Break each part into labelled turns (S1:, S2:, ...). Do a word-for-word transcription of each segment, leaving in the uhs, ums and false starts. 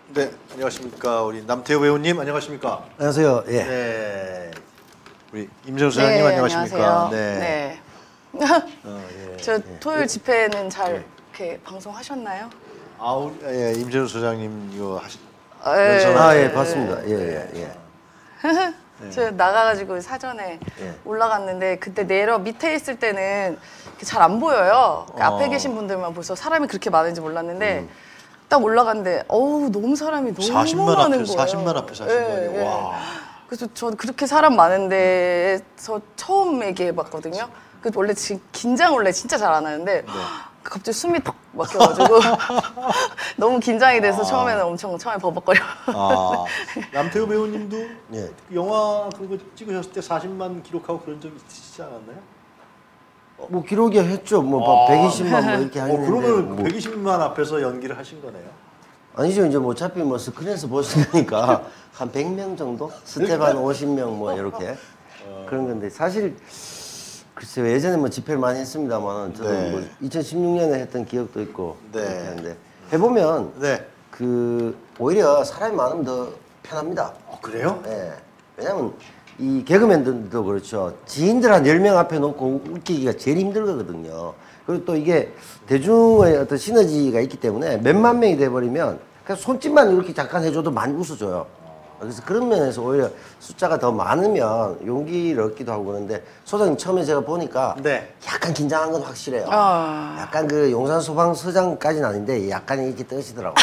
S1: 네, 안녕하십니까. 우리 남태호 배우님 안녕하십니까.
S2: 안녕하세요. 예.
S1: 네, 우리 임정우 소장님
S3: 네,
S1: 안녕하십니까.
S3: 안녕하세요.
S1: 네.
S3: 네.
S1: 어, 예.
S3: 저 토요일 집회는 잘
S1: 네.
S3: 이렇게 방송하셨나요?
S1: 아, 우리, 예, 임정우 소장님 이거 하시.
S3: 네.
S2: 아, 예, 봤습니다. 예, 예, 예.
S1: 네.
S3: 저 나가가지고 사전에
S2: 예.
S3: 올라갔는데 그때 내려 밑에 있을 때는 잘 안 보여요. 그러니까
S1: 어.
S3: 앞에 계신 분들만 보서 사람이 그렇게 많은지 몰랐는데 음. 딱 올라갔는데 어우 너무 사람이 너무
S1: 사십만
S3: 많은
S1: 앞에,
S3: 거예요.
S1: 사십만 앞에 사십만이.
S3: 네, 네.
S1: 와.
S3: 그래서 저 그렇게 사람 많은 데서 처음 얘기해봤거든요. 그 원래 지, 긴장 원래 진짜 잘 안 하는데
S1: 네.
S3: 갑자기 숨이 턱 막혀가지고 너무 긴장이 돼서
S1: 아.
S3: 처음에는 엄청 처음에 버벅거려.
S1: 아, 남태호 배우님도
S2: 예.
S1: 영화 그런 거 찍으셨을 때 사십만 기록하고 그런 적 있으시지 않았나요?
S2: 뭐 기록이 했죠. 뭐
S1: 아.
S2: 백이십만 뭐 이렇게
S1: 어,
S2: 하는데.
S1: 그러면
S2: 뭐.
S1: 백이십만 앞에서 연기를 하신 거네요.
S2: 아니죠. 이제 뭐 어차피 뭐 스크린에서 보시니까 한 백 명 정도? 스텝 한 오십 명 뭐 이렇게
S1: 어.
S2: 그런 건데 사실 글쎄요. 예전에 뭐 집회를 많이 했습니다만 저도
S1: 네.
S2: 뭐 이천십육 년에 했던 기억도 있고
S1: 네.
S2: 그렇게 하는데 해보면
S1: 네.
S2: 그 오히려 사람이 많으면 더 편합니다.
S1: 어, 그래요?
S2: 예. 왜냐면 이 개그맨들도 그렇죠. 지인들 한 열 명 앞에 놓고 웃기기가 제일 힘들거든요. 그리고 또 이게 대중의 어떤 시너지가 있기 때문에 몇만 명이 돼버리면 그냥 손짓만 이렇게 잠깐 해줘도 많이 웃어줘요. 그래서 그런 면에서 오히려 숫자가 더 많으면 용기를 얻기도 하고 그러는데 소장님 처음에 제가 보니까
S1: 네.
S2: 약간 긴장한 건 확실해요.
S3: 아.
S2: 약간 그 용산 소방서장까지는 아닌데 약간 이렇게 떠시더라고.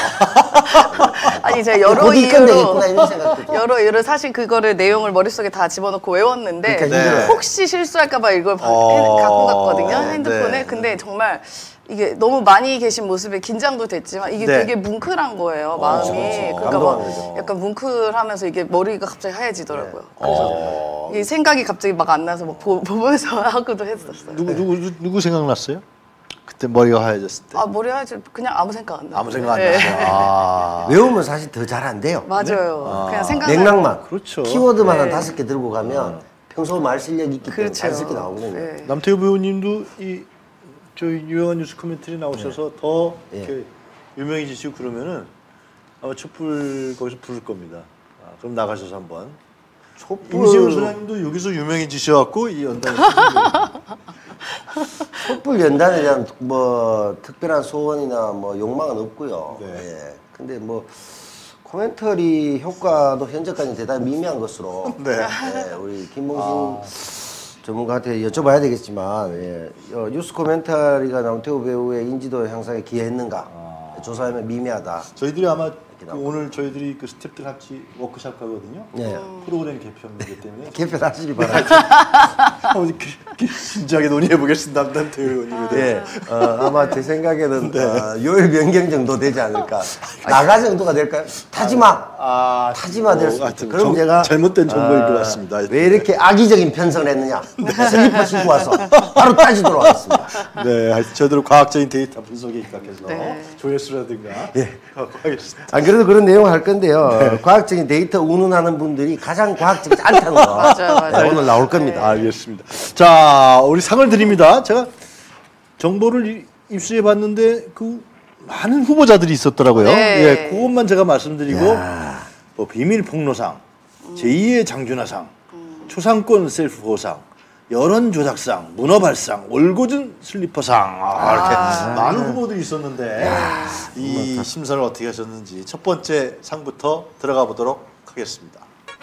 S3: 아니 제가 여러
S2: 곧 입건
S3: 이유로
S2: 되겠구나 이런 생각도 좀.
S3: 여러 이유로 사실 그거를 내용을 머릿속에 다 집어넣고 외웠는데
S2: 그러니까
S1: 힘들어요.
S3: 혹시 실수할까봐 이걸 바-
S1: 어.
S3: 갖고 갔거든요 핸드폰에.
S1: 네.
S3: 근데 정말 이게 너무 많이 계신 모습에 긴장도 됐지만 이게
S1: 네.
S3: 되게 뭉클한 거예요 마음이.
S1: 그렇죠.
S3: 그러니까 막
S2: 감동하죠.
S3: 약간 뭉클하면서 이게 머리가 갑자기 하얘지더라고요. 그래서
S1: 어.
S3: 이 생각이 갑자기 막 안 나서 막 보, 보면서 하고도 했었어요.
S1: 누구 누구 누- 누구 생각났어요? 그때 머리가 하얘졌을 때.
S3: 아 머리 하얘지 그냥 아무 생각 안 나.
S1: 아무 생각 안 났어요. 아.
S2: 외우면 사실 더 잘 안 돼요.
S3: 맞아요.
S1: 아.
S3: 그냥 생각.
S2: 맥락만.
S1: 그렇죠.
S2: 키워드만 한
S3: 네.
S2: 다섯 개 들고 가면 평소 말 실력이 있기 때문에
S3: 그렇죠.
S2: 자연스럽게 나오거든요.
S3: 네.
S1: 남태호 배우님도 이 저희 유명한 뉴스 코멘터리 나오셔서 더
S2: 예.
S1: 이렇게 유명해지시고 그러면은 아마 촛불 거기서 부를 겁니다. 아, 그럼 나가셔서 한번.
S2: 촛불,
S1: 임시훈 소장님도 여기서 유명해지셔갖고 이 연단을
S2: 촛불 연단에 대한 뭐 특별한 소원이나 뭐 욕망은 없고요.
S1: 네.
S2: 예. 근데 뭐 코멘터리 효과도 현재까지 대단히 미미한 것으로
S1: 네.
S2: 예, 우리 김봉신 전문가한테 여쭤봐야 되겠지만 예, 어, 뉴스 코멘터리가 남태호 배우의 인지도 향상에 기여했는가 조사하면 미미하다.
S1: 저희들이 아마 그 오늘 저희들이 그 스태프들 같이 워크샵 가거든요.
S2: 네.
S1: 프로그램 개편이기 때문에
S2: 개편하시기 바랍니다.
S1: 한번 진지하게 논의해 보겠습니다. 남태호 의원님에 대해서.
S2: 예, 어, 아마 제 생각에는
S1: 네.
S2: 어, 요일 변경 정도 되지 않을까. 나가 정도가 될까요? 타지마.
S1: 아,
S2: 타지마 될
S1: 어,
S2: 수
S1: 하여튼
S2: 있죠. 그럼
S1: 정-
S2: 제가
S1: 잘못된 정보일
S2: 아,
S1: 것 같습니다.
S2: 왜 이렇게 악의적인 편성을 했느냐? 슬리퍼 신고 와서 바로 따지도록 하겠습니다.
S1: 네, 하여튼 저희들 과학적인 데이터 분석에 입각해서
S3: 네.
S1: 조회수라든가
S2: 예.
S1: 갖고 하겠습니다.
S2: 안 그래도 그런 내용을 할 건데요.
S1: 네.
S2: 과학적인 데이터 운운하는 분들이 가장 과학적이지 않다는 거
S3: 맞아요, 맞아요.
S2: 네, 오늘 나올 겁니다.
S1: 알겠습니다. 자, 우리 상을 드립니다. 제가 정보를 이- 입수해 봤는데 그 많은 후보자들이 있었더라고요.
S3: 네.
S1: 예, 그것만 제가 말씀드리고 뭐 비밀 폭로상, 제이의 장준하상, 초상권 셀프 보상, 여론 조작상, 문어발상, 올고준 슬리퍼상 아, 이렇게
S3: 아.
S1: 많은 후보들이 있었는데 이 심사를 어떻게 하셨는지 첫 번째 상부터 들어가 보도록 하겠습니다.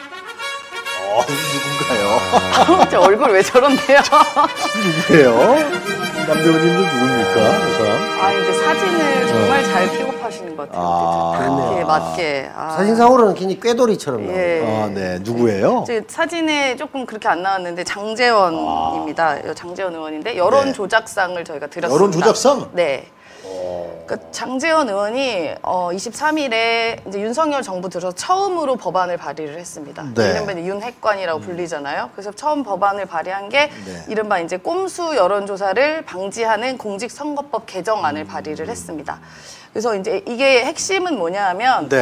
S1: 어, 누군가요?
S3: 저 얼굴 왜 저런데요?
S1: 누구예요? 남배우님도 누굽니까? 그 사람?
S3: 아 근데 사진을 정말 잘 픽업하시는 것 같아요.
S1: 아.
S3: 그렇게 맞게. 아.
S2: 사진상으로는 굉장히 꾀돌이처럼 나와요.
S3: 예.
S1: 아, 네. 누구예요?
S3: 저 사진에 조금 그렇게 안 나왔는데 장재원입니다. 장재원 의원인데 여론
S1: 아. 네.
S3: 조작상을 저희가 드렸습니다.
S1: 여론 조작상?
S3: 네. 그러니까 장재원 의원이 어, 이십삼 일에 이제 윤석열 정부 들어서 처음으로 법안을 발의를 했습니다.
S1: 네.
S3: 이른바 이제 윤핵관이라고 불리잖아요. 그래서 처음 법안을 발의한 게
S1: 네.
S3: 이른바 이제 꼼수 여론조사를 방지하는 공직선거법 개정안을 발의를 했습니다. 그래서 이제 이게 핵심은 뭐냐 하면
S1: 네.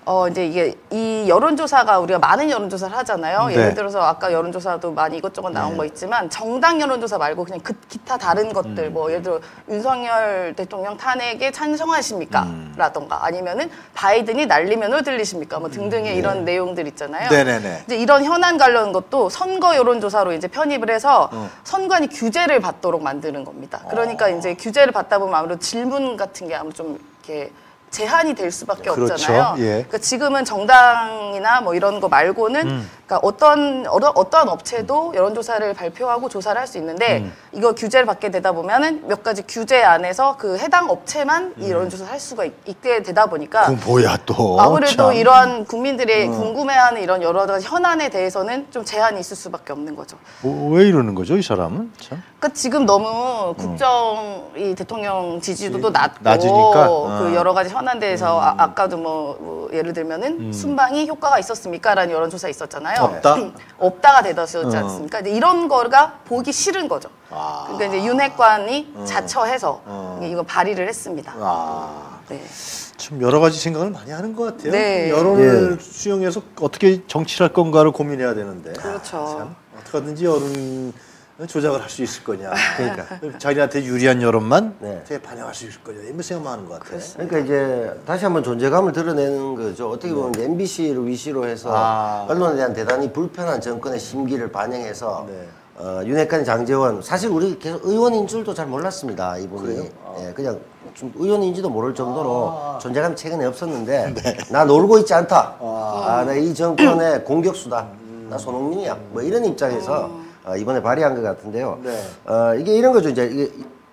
S3: 어 이제 이게 이 여론조사가 우리가 많은 여론조사를 하잖아요.
S1: 네.
S3: 예를 들어서 아까 여론조사도 많이 이것저것 나온
S1: 네.
S3: 거 있지만 정당 여론조사 말고 그냥 그 기타 다른 것들
S1: 음.
S3: 뭐 예를 들어 윤석열 대통령 탄핵에 찬성하십니까?
S1: 음.
S3: 라던가 아니면은 바이든이 날리면으로 들리십니까? 뭐 등등의 이런 내용들 있잖아요.
S1: 네네네.
S3: 이제 이런 현안 관련 것도 선거 여론조사로 이제 편입을 해서
S1: 어.
S3: 선관위 규제를 받도록 만드는 겁니다. 그러니까 이제 규제를 받다 보면 아무래도 질문 같은 게 아무래도 좀 이렇게 제한이 될 수밖에
S1: 그렇죠.
S3: 없잖아요.
S1: 예.
S3: 그러니까 지금은 정당이나 뭐 이런 거 말고는
S1: 음.
S3: 그러니까 어떤 어떤 어떤 업체도 여론조사를 발표하고 조사를 할 수 있는데
S1: 음.
S3: 이거 규제를 받게 되다 보면은 몇 가지 규제 안에서 그 해당 업체만 이 여론조사를 할 수가 있, 있게 되다 보니까
S1: 그 뭐야 또.
S3: 아무래도
S1: 참.
S3: 이러한 국민들이 궁금해하는 이런 여러 가지 현안에 대해서는 좀 제한이 있을 수밖에 없는 거죠.
S1: 뭐, 왜 이러는 거죠 이 사람은? 참.
S3: 그러니까 지금 너무 국정 이 대통령 지지도도 낮고
S1: 낮으니까?
S3: 그
S1: 어.
S3: 여러 가지 현안 대해서 아, 아까도 뭐, 뭐 예를 들면은 순방이 효과가 있었습니까라는 여론조사 있었잖아요.
S1: 없다?
S3: 없다가 되었지
S1: 어.
S3: 않습니까? 이제 이런 거가 보기 싫은 거죠.
S1: 아.
S3: 그러니까 이제 윤핵관이 자처해서
S1: 어.
S3: 이거 발의를 했습니다.
S1: 아.
S3: 네.
S1: 참 여러 가지 생각을 많이 하는 것 같아요.
S3: 네.
S1: 여론을 수용해서 어떻게 정치를 할 건가를 고민해야 되는데.
S3: 그렇죠.
S1: 아, 참 어떻게 하든지 여론 조작을 할 수 있을 거냐.
S2: 그러니까.
S1: 자기한테 유리한 여론만
S2: 네.
S1: 어떻게 반영할 수 있을 거냐. 이런 생각만 하는 것 같아요.
S2: 그러니까 이제 다시 한번 존재감을 드러내는 거죠. 어떻게 보면 엠비씨를 위시로 해서
S1: 아.
S2: 언론에 대한 대단히 불편한 정권의 심기를 반영해서
S1: 네.
S2: 어, 윤핵관 장제원 사실 우리 계속 의원인 줄도 잘 몰랐습니다. 이분이
S1: 그래요?
S2: 예, 그냥 좀 의원인지도 모를 정도로
S1: 아.
S2: 존재감이 최근에 없었는데 나 놀고 있지 않다. 아, 나 이 정권의 공격수다. 나 손흥민이야. 뭐 이런 입장에서 어, 이번에 발의한 것 같은데요.
S1: 네.
S2: 어, 이게 이런 거죠. 이제 이게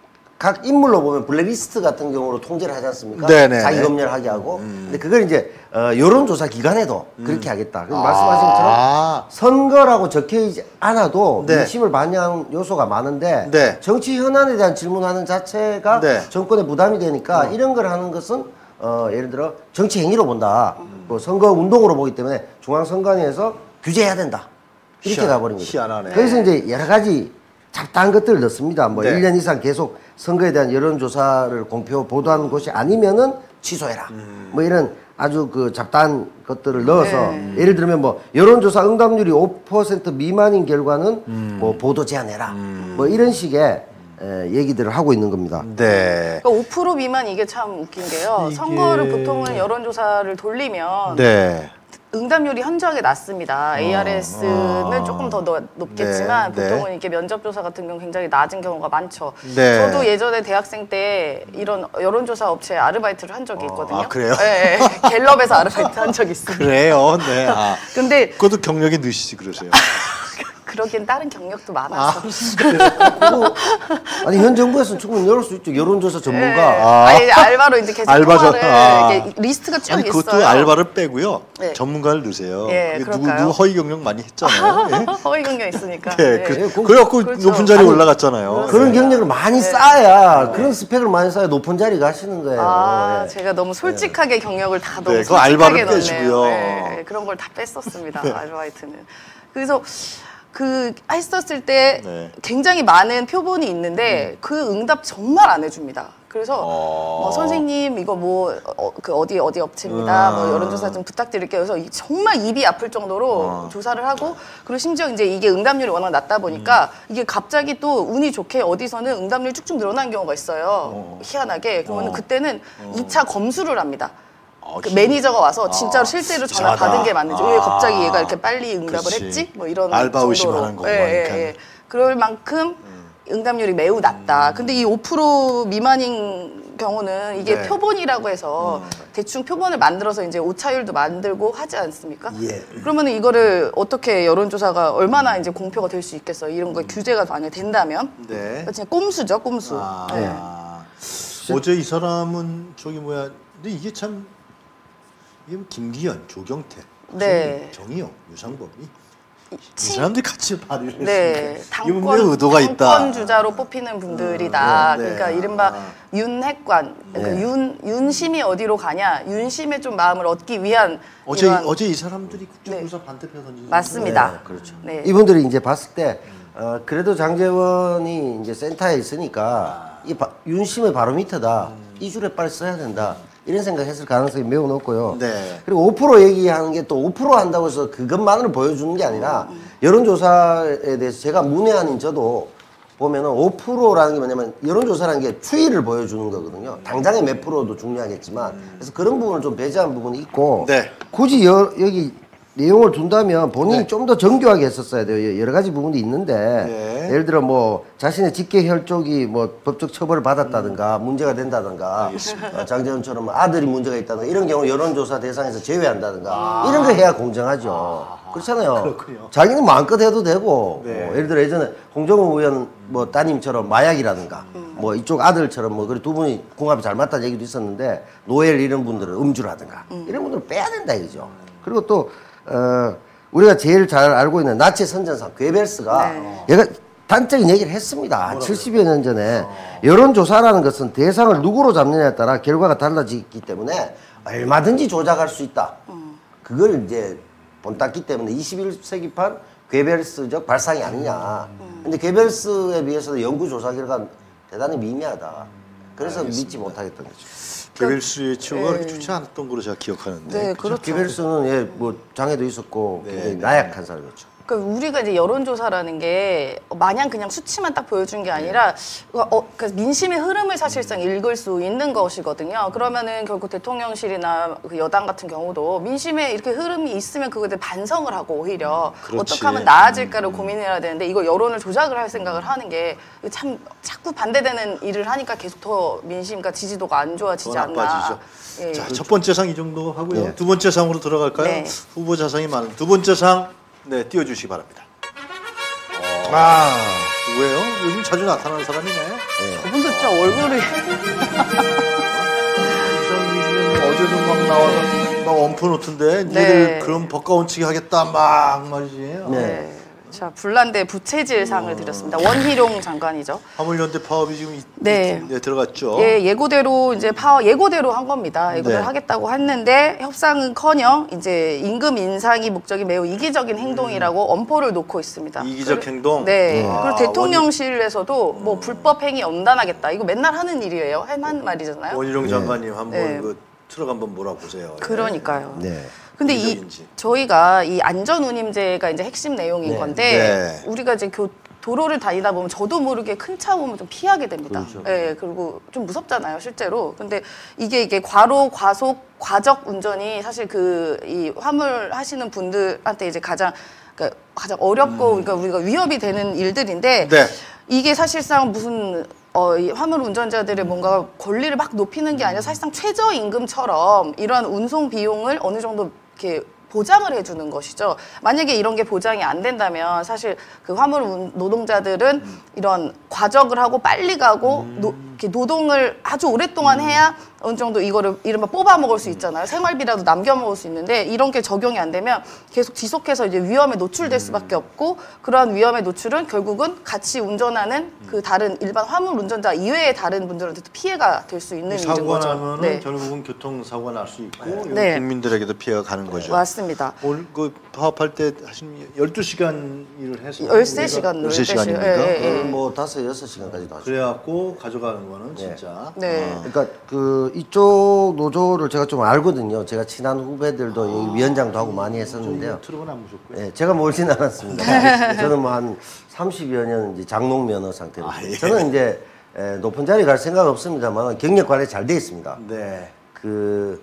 S2: 각 인물로 보면 블랙리스트 같은 경우로 통제를 하지 않습니까?
S1: 네네.
S2: 자기 검열하게 하고. 근데 그걸 이제 어, 여론조사 기관에도 그렇게 하겠다. 그럼 말씀하신 것처럼
S1: 아.
S2: 선거라고 적혀있지 않아도
S1: 네.
S2: 민심을 반영한 요소가 많은데
S1: 네.
S2: 정치 현안에 대한 질문하는 자체가
S1: 네.
S2: 정권에 부담이 되니까 이런 걸 하는 것은 어, 예를 들어 정치 행위로 본다. 뭐 선거 운동으로 보기 때문에 중앙선관위에서 규제해야 된다. 이렇게
S1: 희한-
S2: 가버린 거죠.
S1: 희한하네.
S2: 그래서 이제 여러 가지 잡다한 것들을 넣습니다. 뭐
S1: 네.
S2: 일 년 이상 계속 선거에 대한 여론조사를 공표 보도하는 곳이 아니면은 취소해라.
S1: 음.
S2: 뭐 이런 아주 그 잡다한 것들을 넣어서
S3: 네.
S2: 예를 들면 뭐 여론조사 응답률이 오 퍼센트 미만인 결과는
S1: 음.
S2: 뭐 보도 제한해라. 뭐 이런 식의 에, 얘기들을 하고 있는 겁니다.
S1: 네.
S3: 그러니까 오 퍼센트 미만 이게 참 웃긴 게요.
S1: 이게-
S3: 선거를 보통은 여론조사를 돌리면
S1: 네.
S3: 응답률이 현저하게 낮습니다. 에이알에스는
S1: 어.
S3: 조금 더 더 높겠지만
S1: 네, 네.
S3: 보통은 이렇게 면접조사 같은 경우 굉장히 낮은 경우가 많죠.
S1: 네.
S3: 저도 예전에 대학생 때 이런 여론조사 업체에 아르바이트를 한 적이 있거든요.
S1: 아, 그래요?
S3: 네, 네. 갤럽에서 아르바이트 한 적이 있습니다.
S1: 그래요. 네. 아.
S3: 근데
S1: 그것도 경력이 느시지 그러세요.
S3: 그러기엔 다른 경력도 많아서.
S2: 그거 아니 현 정부에서는 충분히 열을 수 있죠. 여론조사 전문가.
S3: 네.
S1: 아.
S3: 아니, 알바로 이제 계속
S1: 알바죠.
S3: 통화를
S1: 아.
S3: 이렇게 리스트가 쭉
S1: 아니
S3: 있어요.
S1: 그것도 알바를 빼고요.
S3: 네.
S1: 전문가를 넣으세요.
S3: 예,
S1: 그게 누구
S3: 그럴까요?
S1: 누구 허위 경력 많이 했잖아요. 예?
S3: 허위 경력 있으니까.
S1: 네,
S3: 네.
S1: 그,
S2: 그-
S1: 그래갖고
S3: 그렇죠.
S1: 높은 자리에
S2: 아니,
S1: 올라갔잖아요.
S2: 그런
S1: 네.
S2: 경력을 많이 쌓아야 그런 스펙을 많이 쌓아야 높은 자리 가시는 거예요.
S3: 아,
S2: 예.
S3: 제가 너무 솔직하게 경력을 다 너무
S1: 네, 그거
S3: 솔직하게
S1: 알바를
S3: 넣네요.
S1: 빼시고요.
S3: 네, 그런 걸 다 뺐었습니다. 아르바이트는. 그래서 그 했었을 때
S1: 네.
S3: 굉장히 많은 표본이 있는데 그 응답 정말 안 해줍니다. 그래서
S1: 어.
S3: 뭐 선생님 이거 뭐 그 어디 어디 업체입니다.
S1: 음.
S3: 뭐 여론조사 좀 부탁드릴게요. 그래서 이- 정말 입이 아플 정도로
S1: 어.
S3: 조사를 하고 그리고 심지어 이제 이게 응답률이 워낙 낮다 보니까
S1: 음.
S3: 이게 갑자기 또 운이 좋게 어디서는 응답률 쭉쭉 늘어난 경우가 있어요.
S1: 어.
S3: 희한하게 그러면
S1: 어.
S3: 그때는 이 차 검수를 합니다.
S1: 아,
S3: 그
S1: 희-
S3: 매니저가 와서 진짜로 실제로 전화
S1: 이상하다.
S3: 받은 게 맞는지
S1: 아.
S3: 왜 갑자기 얘가 이렇게 빨리 응답을
S1: 그렇지.
S3: 했지? 뭐 이런
S1: 알바
S3: 정도로.
S1: 의심하는 거고
S3: 예,
S1: 하니까.
S3: 예, 예. 그럴 만큼 응답률이 매우 낮다. 근데 이 오 퍼센트 미만인 경우는 이게
S1: 네.
S3: 표본이라고 해서 대충 표본을 만들어서 이제 오차율도 만들고 하지 않습니까?
S2: 예.
S3: 그러면 이거를 어떻게 여론조사가 얼마나 이제 공표가 될 수 있겠어요? 이런 거 규제가 만약에 된다면?
S1: 네.
S3: 진짜 꼼수죠, 꼼수.
S1: 아,
S3: 네.
S1: 어제 이 사람은 저기 뭐야? 근데 이게 참 이게 뭐 김기현, 조경태,
S3: 네.
S1: 정의용, 유상범 이, 이
S3: 친-
S1: 사람들이 같이 발의를
S3: 네,
S1: 했으니까 이분들
S3: 당권,
S1: 의도가 있다.
S3: 당권 주자로 뽑히는 분들이다.
S1: 음, 네, 네.
S3: 그러니까 이른바
S1: 아.
S3: 윤핵관, 그러니까
S2: 네.
S3: 윤 윤심이 어디로 가냐, 윤심의 좀 마음을 얻기 위한
S1: 어제
S3: 이러한-
S1: 어제 이 사람들이 국정조사 반대표 던진
S3: 맞습니다.
S2: 네, 그렇죠.
S3: 네.
S2: 이분들이 이제 봤을 때 어, 그래도 장제원이 이제 센터에 있으니까 이 바, 윤심의 바로미터다. 이 줄에 빨리 써야 된다. 이런 생각했을 가능성이 매우 높고요.
S1: 네.
S2: 그리고 오 퍼센트 얘기하는 게 또 오 퍼센트 한다고 해서 그것만을 보여주는 게 아니라 여론조사에 대해서 제가 문외 아닌 저도 보면은 오 퍼센트라는 게 뭐냐면 여론조사라는 게 추이를 보여주는 거거든요. 당장의 몇 프로도 중요하겠지만 그래서 그런 부분을 좀 배제한 부분이 있고
S1: 네.
S2: 굳이 여, 여기 내용을 둔다면 본인이
S1: 네.
S2: 좀 더 정교하게 했었어야 돼요. 여러 가지 부분이 있는데
S1: 네.
S2: 예를 들어 뭐 자신의 직계 혈족이 뭐 법적 처벌을 받았다든가 문제가 된다든가 어, 장재훈처럼 아들이 문제가 있다든가 이런 경우 여론조사 대상에서 제외한다든가
S1: 아.
S2: 이런 거 해야 공정하죠. 아. 그렇잖아요.
S1: 그렇군요.
S2: 자기는 마음껏 해도 되고
S1: 네.
S2: 어, 예를 들어 예전에 홍정우 의원 뭐 따님처럼 마약이라든가
S1: 음.
S2: 뭐 이쪽 아들처럼 뭐 그래 두 분이 궁합이 잘 맞다는 얘기도 있었는데 노엘 이런 분들은 음주라든가
S3: 음.
S2: 이런 분들은 빼야 된다 이거죠. 그리고 또 어, 우리가 제일 잘 알고 있는 나치 선전상 괴벨스가
S3: 네.
S2: 얘가 단적인 얘기를 했습니다. 칠십여 년 전에 여론조사라는 것은 대상을 누구로 잡느냐에 따라 결과가 달라지기 때문에 얼마든지 조작할 수 있다. 그걸 이제 본땄기 때문에 이십일 세기판 괴벨스적 발상이 아니냐. 근데 괴벨스에 비해서는 연구조사 결과는 대단히 미미하다. 그래서 믿지 못하겠던 거죠.
S1: 괴벨스의 치료가 그렇게
S3: 네.
S1: 좋지 않았던 걸로 제가 기억하는데.
S3: 네, 그렇죠.
S2: 괴벨스는 예, 뭐 장애도 있었고
S1: 네,
S2: 굉장히
S1: 네.
S2: 나약한 사람이었죠.
S3: 그러니까 우리가 이제 여론조사라는 게 마냥 그냥 수치만 딱 보여준 게 아니라 어, 그러니까 민심의 흐름을 사실상 읽을 수 있는 것이거든요. 그러면은 결국 대통령실이나 그 여당 같은 경우도 민심에 이렇게 흐름이 있으면 그거에 대해 반성을 하고 오히려
S1: 그렇지.
S3: 어떻게 하면 나아질까를 고민해야 되는데 이거 여론을 조작을 할 생각을 하는 게 참 자꾸 반대되는 일을 하니까 계속 더 민심과 지지도가 안 좋아지지
S1: 더
S3: 않나.
S1: 나빠지죠.
S3: 예.
S1: 자, 첫 번째 상 이 정도 하고요.
S2: 네.
S1: 두 번째 상으로 들어갈까요?
S3: 네.
S1: 후보자 상이 많은 두 번째 상, 네, 띄워주시기 바랍니다. 아, 누구예요? 요즘 자주 나타나는 사람이네.
S3: 저분도 진짜 얼굴이
S1: 어제도 막 나와서 막 엄포 놓던데
S3: 네.
S1: 니들 그런 법가원칙이 하겠다 막 말이지.
S2: 네.
S3: 네. 자 불란대 부채질상을 드렸습니다. 원희룡 장관이죠.
S1: 화물연대 파업이 지금 이-
S3: 네.
S1: 네, 들어갔죠.
S3: 예, 예고대로 이제 파 예고대로 한 겁니다. 예고대로
S1: 네.
S3: 하겠다고 했는데 협상은커녕 이제 임금 인상이 목적이 매우 이기적인 행동이라고 엄포를 놓고 있습니다.
S1: 이기적
S3: 그리-
S1: 행동?
S3: 네.
S1: 아,
S3: 그리고 대통령실에서도 뭐 불법 행위 엄단하겠다. 이거 맨날 하는 일이에요. 할만 말이잖아요.
S1: 원희룡 장관님 한번
S3: 네.
S1: 그 트럭 한번 몰아보세요.
S3: 그러니까요.
S2: 네.
S3: 근데 이
S1: 이기적인지.
S3: 저희가 이 안전운임제가 이제 핵심 내용인
S2: 네.
S3: 건데
S1: 네.
S3: 우리가 이제 교 도로를 다니다 보면 저도 모르게 큰 차 보면 좀 피하게 됩니다.
S2: 그렇죠.
S3: 예, 그리고 좀 무섭잖아요, 실제로. 근데 이게 이게 과로, 과속, 과적 운전이 사실 그 이 화물 하시는 분들한테 이제 가장 그러니까 가장 어렵고 그러니까 우리가 위협이 되는 일들인데
S1: 네.
S3: 이게 사실상 무슨 어, 이 화물 운전자들의 뭔가 권리를 막 높이는 게 아니라 사실상 최저임금처럼 이러한 운송 비용을 어느 정도 이렇게 보장을 해주는 것이죠. 만약에 이런 게 보장이 안 된다면 사실 그 화물 운- 노동자들은 이런 과적을 하고 빨리 가고 노, 이렇게 노동을 아주 오랫동안 해야 어느 정도 이거를 이른바 뽑아 먹을 수 있잖아요. 생활비라도 남겨 먹을 수 있는데 이런 게 적용이 안 되면 계속 지속해서 이제 위험에 노출될 수밖에 없고 그러한 위험의 노출은 결국은 같이 운전하는 그 다른 일반 화물 운전자 이외의 다른 분들한테도 피해가 될 수 있는 일인
S1: 사고가
S3: 거죠.
S1: 나면은
S3: 네.
S1: 결국은 교통사고가 날 수 있고 이건
S3: 네.
S1: 국민들에게도 피해가 가는 거죠.
S3: 맞습니다.
S1: 오늘 그 파업할 때 하신 열두 시간 일을 해서
S3: 열세 시간
S1: 열세 시간입니까?
S3: 예, 예, 예.
S2: 뭐 다섯 여섯 시간까지도 하죠.
S1: 그래갖고 가져가는 거는 진짜
S3: 네.
S1: 어.
S2: 그러니까 그 이쪽 노조를 제가 좀 알거든요. 제가 친한 후배들도 여기 위원장도 하고 많이 했었는데요.
S1: 트럭은 안 무섭고요.
S2: 예, 제가 멀진 않았습니다. 저는 뭐 한 삼십여 년 이제 장롱 면허 상태로.
S1: 아, 예.
S2: 저는 이제 에, 높은 자리 갈 생각 없습니다만 경력 관리 잘 돼 있습니다.
S1: 네.
S2: 그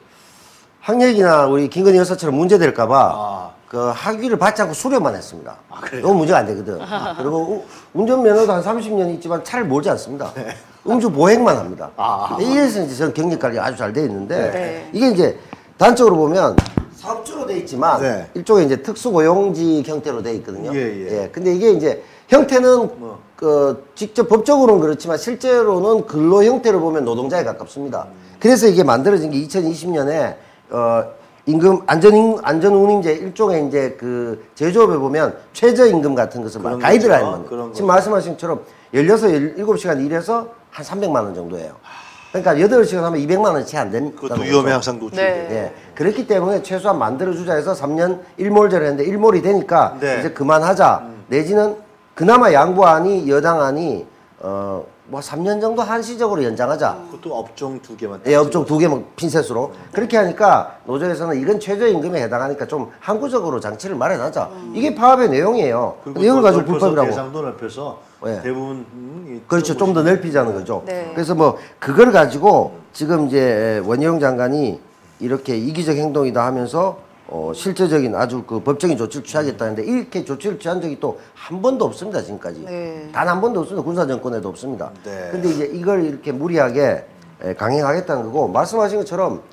S2: 학력이나 우리 김건희 여사처럼 문제 될까봐
S1: 아.
S2: 그 학위를 받지 않고 수료만 했습니다.
S1: 아, 그래요?
S2: 너무 문제가 안 되거든. 그리고 우- 운전면허도 한 삼십 년 있지만 차를 몰지 않습니다. 음주 보행만 합니다.
S1: 네. 아.
S2: 이래서 이제 저는 경력 관리 아주 잘 돼 있는데
S3: 네.
S2: 이게 이제 단적으로 보면 사업주로 돼 있지만
S1: 네.
S2: 일종의 이제 특수고용직 형태로 돼 있거든요.
S1: 예, 예.
S2: 근데 이게 이제 형태는
S1: 뭐.
S2: 그 직접 법적으로는 그렇지만 실제로는 근로 형태를 보면 노동자에 가깝습니다. 그래서 이게 만들어진 게 이천이십 년에 어 임금 안전 안전운임제 일종의 이제 그 제조업에 보면 최저임금 같은 것을 막
S1: 그런
S2: 가이드라인
S1: 거죠.
S2: 만
S1: 그런
S2: 지금
S1: 거죠.
S2: 말씀하신 것처럼 열여섯, 일곱 시간 일해서 한 삼백만 원 정도예요. 그러니까 여덟 시간 하면 이백만 원이 채 안 된다는
S1: 그것도
S2: 거죠.
S1: 위험에 항상 노출돼.
S3: 네.
S2: 예. 그렇기 때문에 최소한 만들어주자 해서 삼 년 일몰제를 했는데 일몰이 되니까
S1: 네.
S2: 이제 그만하자. 내지는 그나마 양보안이 여당안이 어 뭐 삼 년 정도 한시적으로 연장하자.
S1: 그것도 업종 두 개만.
S2: 예, 업종 두 개만 핀셋으로. 그렇게 하니까 노조에서는 이건 최저임금에 해당하니까 좀 항구적으로 장치를 마련하자. 이게 파업의 내용이에요. 근데 이걸 가지고 불법이라고.
S1: 대상도 넓혀서
S2: 예.
S1: 대부분 음,
S2: 그렇죠. 좀 더 넓히자는 거죠.
S3: 네.
S2: 그래서 뭐 그걸 가지고 지금 이제 원희룡 장관이 이렇게 이기적 행동이다 하면서 어 실제적인 아주 그 법적인 조치를 취하겠다는데 이렇게 조치를 취한 적이 또 한 번도 없습니다. 지금까지.
S3: 네.
S2: 단 한 번도 없습니다. 군사 정권에도 없습니다.
S1: 네.
S2: 근데 이제 이걸 이렇게 무리하게 에, 강행하겠다는 거고 말씀하신 것처럼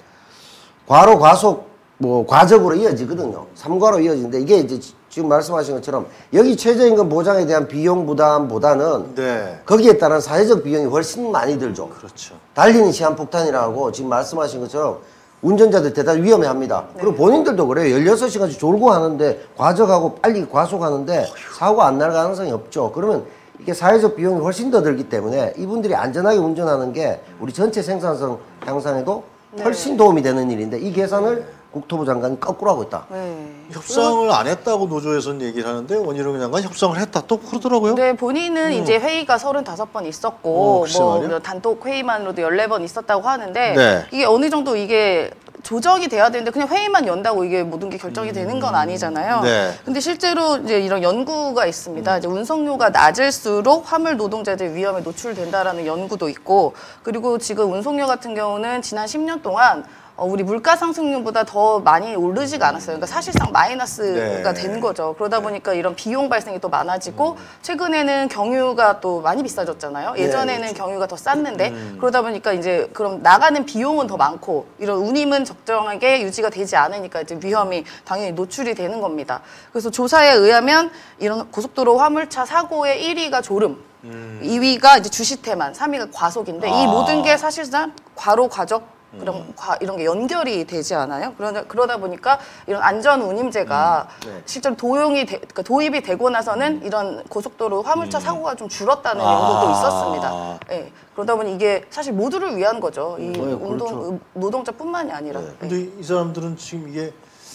S2: 과로 과속 뭐 과적으로 이어지거든요. 삼과로 이어지는데 이게 이제 지- 지금 말씀하신 것처럼 여기 최저임금 보장에 대한 비용 부담보다는
S1: 네.
S2: 거기에 따른 사회적 비용이 훨씬 많이 들죠.
S1: 그렇죠.
S2: 달리는 시한폭탄이라고 지금 말씀하신 것처럼 운전자들 대단히 위험해합니다. 그리고 본인들도 그래요. 열여섯 시간씩 졸고 하는데 과적하고 빨리 과속하는데 사고가 안 날 가능성이 없죠. 그러면 이게 사회적 비용이 훨씬 더 들기 때문에 이분들이 안전하게 운전하는 게 우리 전체 생산성 향상에도 훨씬 도움이 되는 일인데 이 계산을 국토부 장관이 거꾸로 하고 있다.
S3: 네.
S1: 협상을 안 했다고 노조에서는 얘기를 하는데 원희룡 장관 협상을 했다 또 그러더라고요.
S3: 네, 본인은 이제 회의가 서른다섯 번 있었고,
S1: 어, 글쎄
S3: 뭐,
S1: 말이야.
S3: 단독 회의만으로도 열네 번 있었다고 하는데,
S1: 네.
S3: 이게 어느 정도 이게 조정이 돼야 되는데, 그냥 회의만 연다고 이게 모든 게 결정이 되는 건 아니잖아요.
S1: 네.
S3: 근데 실제로 이제 이런 연구가 있습니다. 이제 운송료가 낮을수록 화물 노동자들 위험에 노출된다라는 연구도 있고, 그리고 지금 운송료 같은 경우는 지난 십 년 동안 어, 우리 물가 상승률보다 더 많이 오르지가 않았어요. 그러니까 사실상 마이너스가
S1: 네.
S3: 된 거죠. 그러다 보니까 이런 비용 발생이 또 많아지고 최근에는 경유가 또 많이 비싸졌잖아요. 예전에는
S2: 그렇죠.
S3: 경유가 더 쌌는데 그러다 보니까 이제 그럼 나가는 비용은 더 많고 이런 운임은 적정하게 유지가 되지 않으니까 이제 위험이 당연히 노출이 되는 겁니다. 그래서 조사에 의하면 이런 고속도로 화물차 사고의 일 위가 졸음, 이 위가 이제 주시태만, 삼 위가 과속인데 이
S1: 아.
S3: 모든 게 사실상 과로 과적 그런 과, 이런 게 연결이 되지 않아요. 그러다 그러다 보니까 이런 안전 운임제가
S1: 음, 네.
S3: 실제로 도용이 되, 그러니까 도입이 되고 나서는 이런 고속도로 화물차 사고가 좀 줄었다는
S1: 아.
S3: 연구도 있었습니다. 예. 그러다 보니 이게 사실 모두를 위한 거죠. 이
S2: 네,
S3: 운동
S2: 그렇죠.
S3: 노동자뿐만이 아니라. 예.
S1: 근데 이 사람들은 지금 이게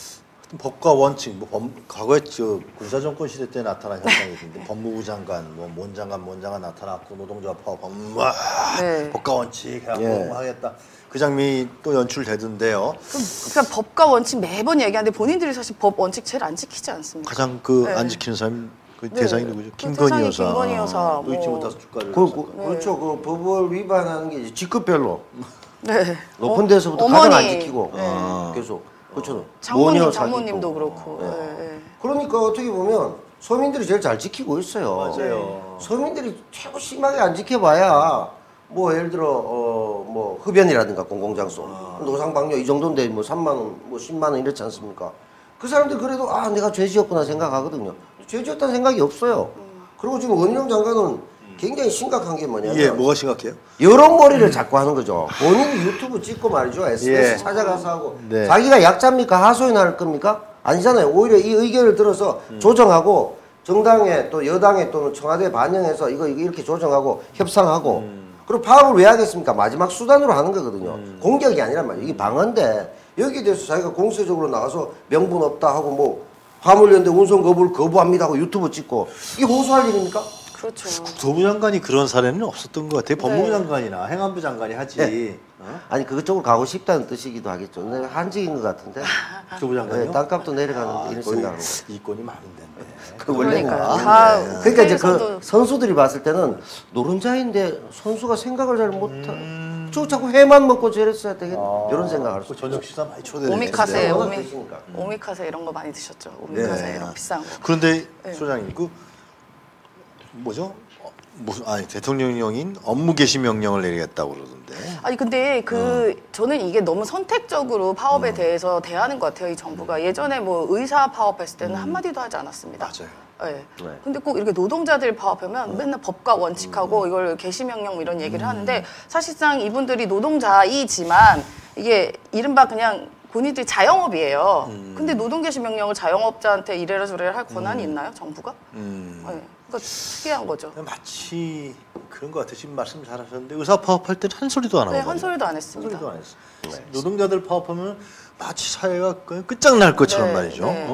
S1: 법과 원칙, 뭐 법, 과거에 저 군사정권 시대 때 나타난 현상이던데 법무부 장관, 뭐 몬 장관, 몬 장관 나타났고 노동자 파업, 와,
S3: 네.
S1: 법과 원칙 해갖고
S2: 예.
S1: 뭐 하겠다. 그 장면이 또 연출되던데요.
S3: 그러니까 법과 원칙 매번 얘기하는데 본인들이 사실 법 원칙 제일 안 지키지 않습니까?
S1: 가장 그 안
S3: 네.
S1: 지키는 사람 그
S3: 네.
S1: 대상이 누구죠?
S3: 그
S1: 김건희
S3: 대상이
S1: 여사.
S3: 김건희 여사,
S1: 또 잊지
S3: 뭐.
S1: 못해서 주가를.
S2: 그, 그, 그렇죠. 그 법을 위반하는 게 이제 직급별로
S3: 네.
S2: 높은
S3: 어,
S2: 데서부터
S3: 어머니.
S2: 가장 안 지키고
S1: 아.
S2: 계속 그렇죠.
S3: 장모님,
S2: 모녀
S3: 장모님도
S2: 사귀고.
S3: 그렇고.
S2: 예.
S3: 예, 예.
S2: 그러니까 어떻게 보면 서민들이 제일 잘 지키고 있어요.
S1: 맞아요.
S2: 서민들이 최고 심하게 안 지켜봐야 뭐 예를 들어 어뭐 흡연이라든가 공공장소 노상방뇨 이 정도인데 뭐 삼만 원, 뭐 십만 원 이렇지 않습니까? 그 사람들 그래도 아 내가 죄 지었구나 생각하거든요. 죄 지었다는 생각이 없어요. 그리고 지금 원희룡 장관은 굉장히 심각한 게 뭐냐면
S1: 예, 뭐가 심각해요?
S2: 여론몰이를 자꾸 하는 거죠. 본인이 유튜브 찍고 말이죠. 에스엔에스
S1: 예.
S2: 찾아가서 하고
S1: 네.
S2: 자기가 약자입니까? 하소연 할 겁니까? 아니잖아요. 오히려 이 의견을 들어서 조정하고 정당에 또 여당에 또는 청와대에 반영해서 이거, 이거 이렇게 조정하고 협상하고 그리고 파업을 왜 하겠습니까? 마지막 수단으로 하는 거거든요. 공격이 아니란 말이에요. 이게 방어인데 여기에 대해서 자기가 공세적으로 나가서 명분 없다 하고 뭐 화물연대 운송 거부를 거부합니다 하고 유튜브 찍고 이게 호소할 일입니까?
S3: 그렇죠.
S1: 국토부 장관이 그런 사례는 없었던 것 같아요. 법무부
S3: 네.
S1: 장관이나 행안부 장관이 하지.
S2: 네.
S1: 어?
S2: 아니 그쪽으로 가고 싶다는 뜻이기도 하겠죠. 근데 한직인 것 같은데
S1: 국토부 장관이요?
S2: 네, 땅값도 내려가는
S1: 아,
S2: 이런
S1: 거의
S2: 생각으로.
S1: 이권이 많은 데인데.
S2: 그 원래는
S3: 그러니까요.
S2: 아닌데.
S3: 다
S2: 그러니까 이제
S3: 국회에서도-
S2: 그 선수들이 봤을 때는 노른자인데 선수가 생각을 잘 못하.
S1: 음.
S2: 저 자꾸 회만 먹고 저랬어야 되겠.
S1: 아,
S2: 이런 생각을 할 수.
S1: 그 저녁 식사 많이 초대돼.
S3: 오미카세,
S2: 워낙
S3: 오미,
S2: 드시니까.
S3: 오미카세 이런 거 많이 드셨죠. 오미카세
S1: 네.
S3: 이런 비싼 거.
S1: 그런데
S3: 네.
S1: 소장님 그 뭐죠? 어, 무슨 아니 대통령령인 업무 개시 명령을 내리겠다고 그러던데.
S3: 아니 근데 그 저는 이게 너무 선택적으로 파업에 대해서 대하는 것 같아요. 이 정부가 예전에 뭐 의사 파업했을 때는 한 마디도 하지 않았습니다.
S1: 맞아요.
S3: 네.
S2: 네.
S3: 근데 꼭 이렇게 노동자들 파업하면 맨날 법과 원칙하고 이걸 개시명령 이런 얘기를 하는데 사실상 이분들이 노동자이지만 이게 이른바 그냥 본인들이 자영업이에요. 근데 노동개시명령을 자영업자한테 이래라 저래라 할 권한이 있나요, 정부가?
S1: 음.
S3: 네. 그러니까 특이한 거죠.
S1: 마치 그런 것 같아요. 지금 말씀 잘하셨는데 의사 파업할 때는 한 소리도 안 하고.
S3: 네, 한 소리도 안 했습니다.
S1: 한 소리도 안 했어. 노동자들 파업하면 마치 사회가 그냥 끝장날 것처럼
S3: 네,
S1: 말이죠.
S3: 네.
S1: 어?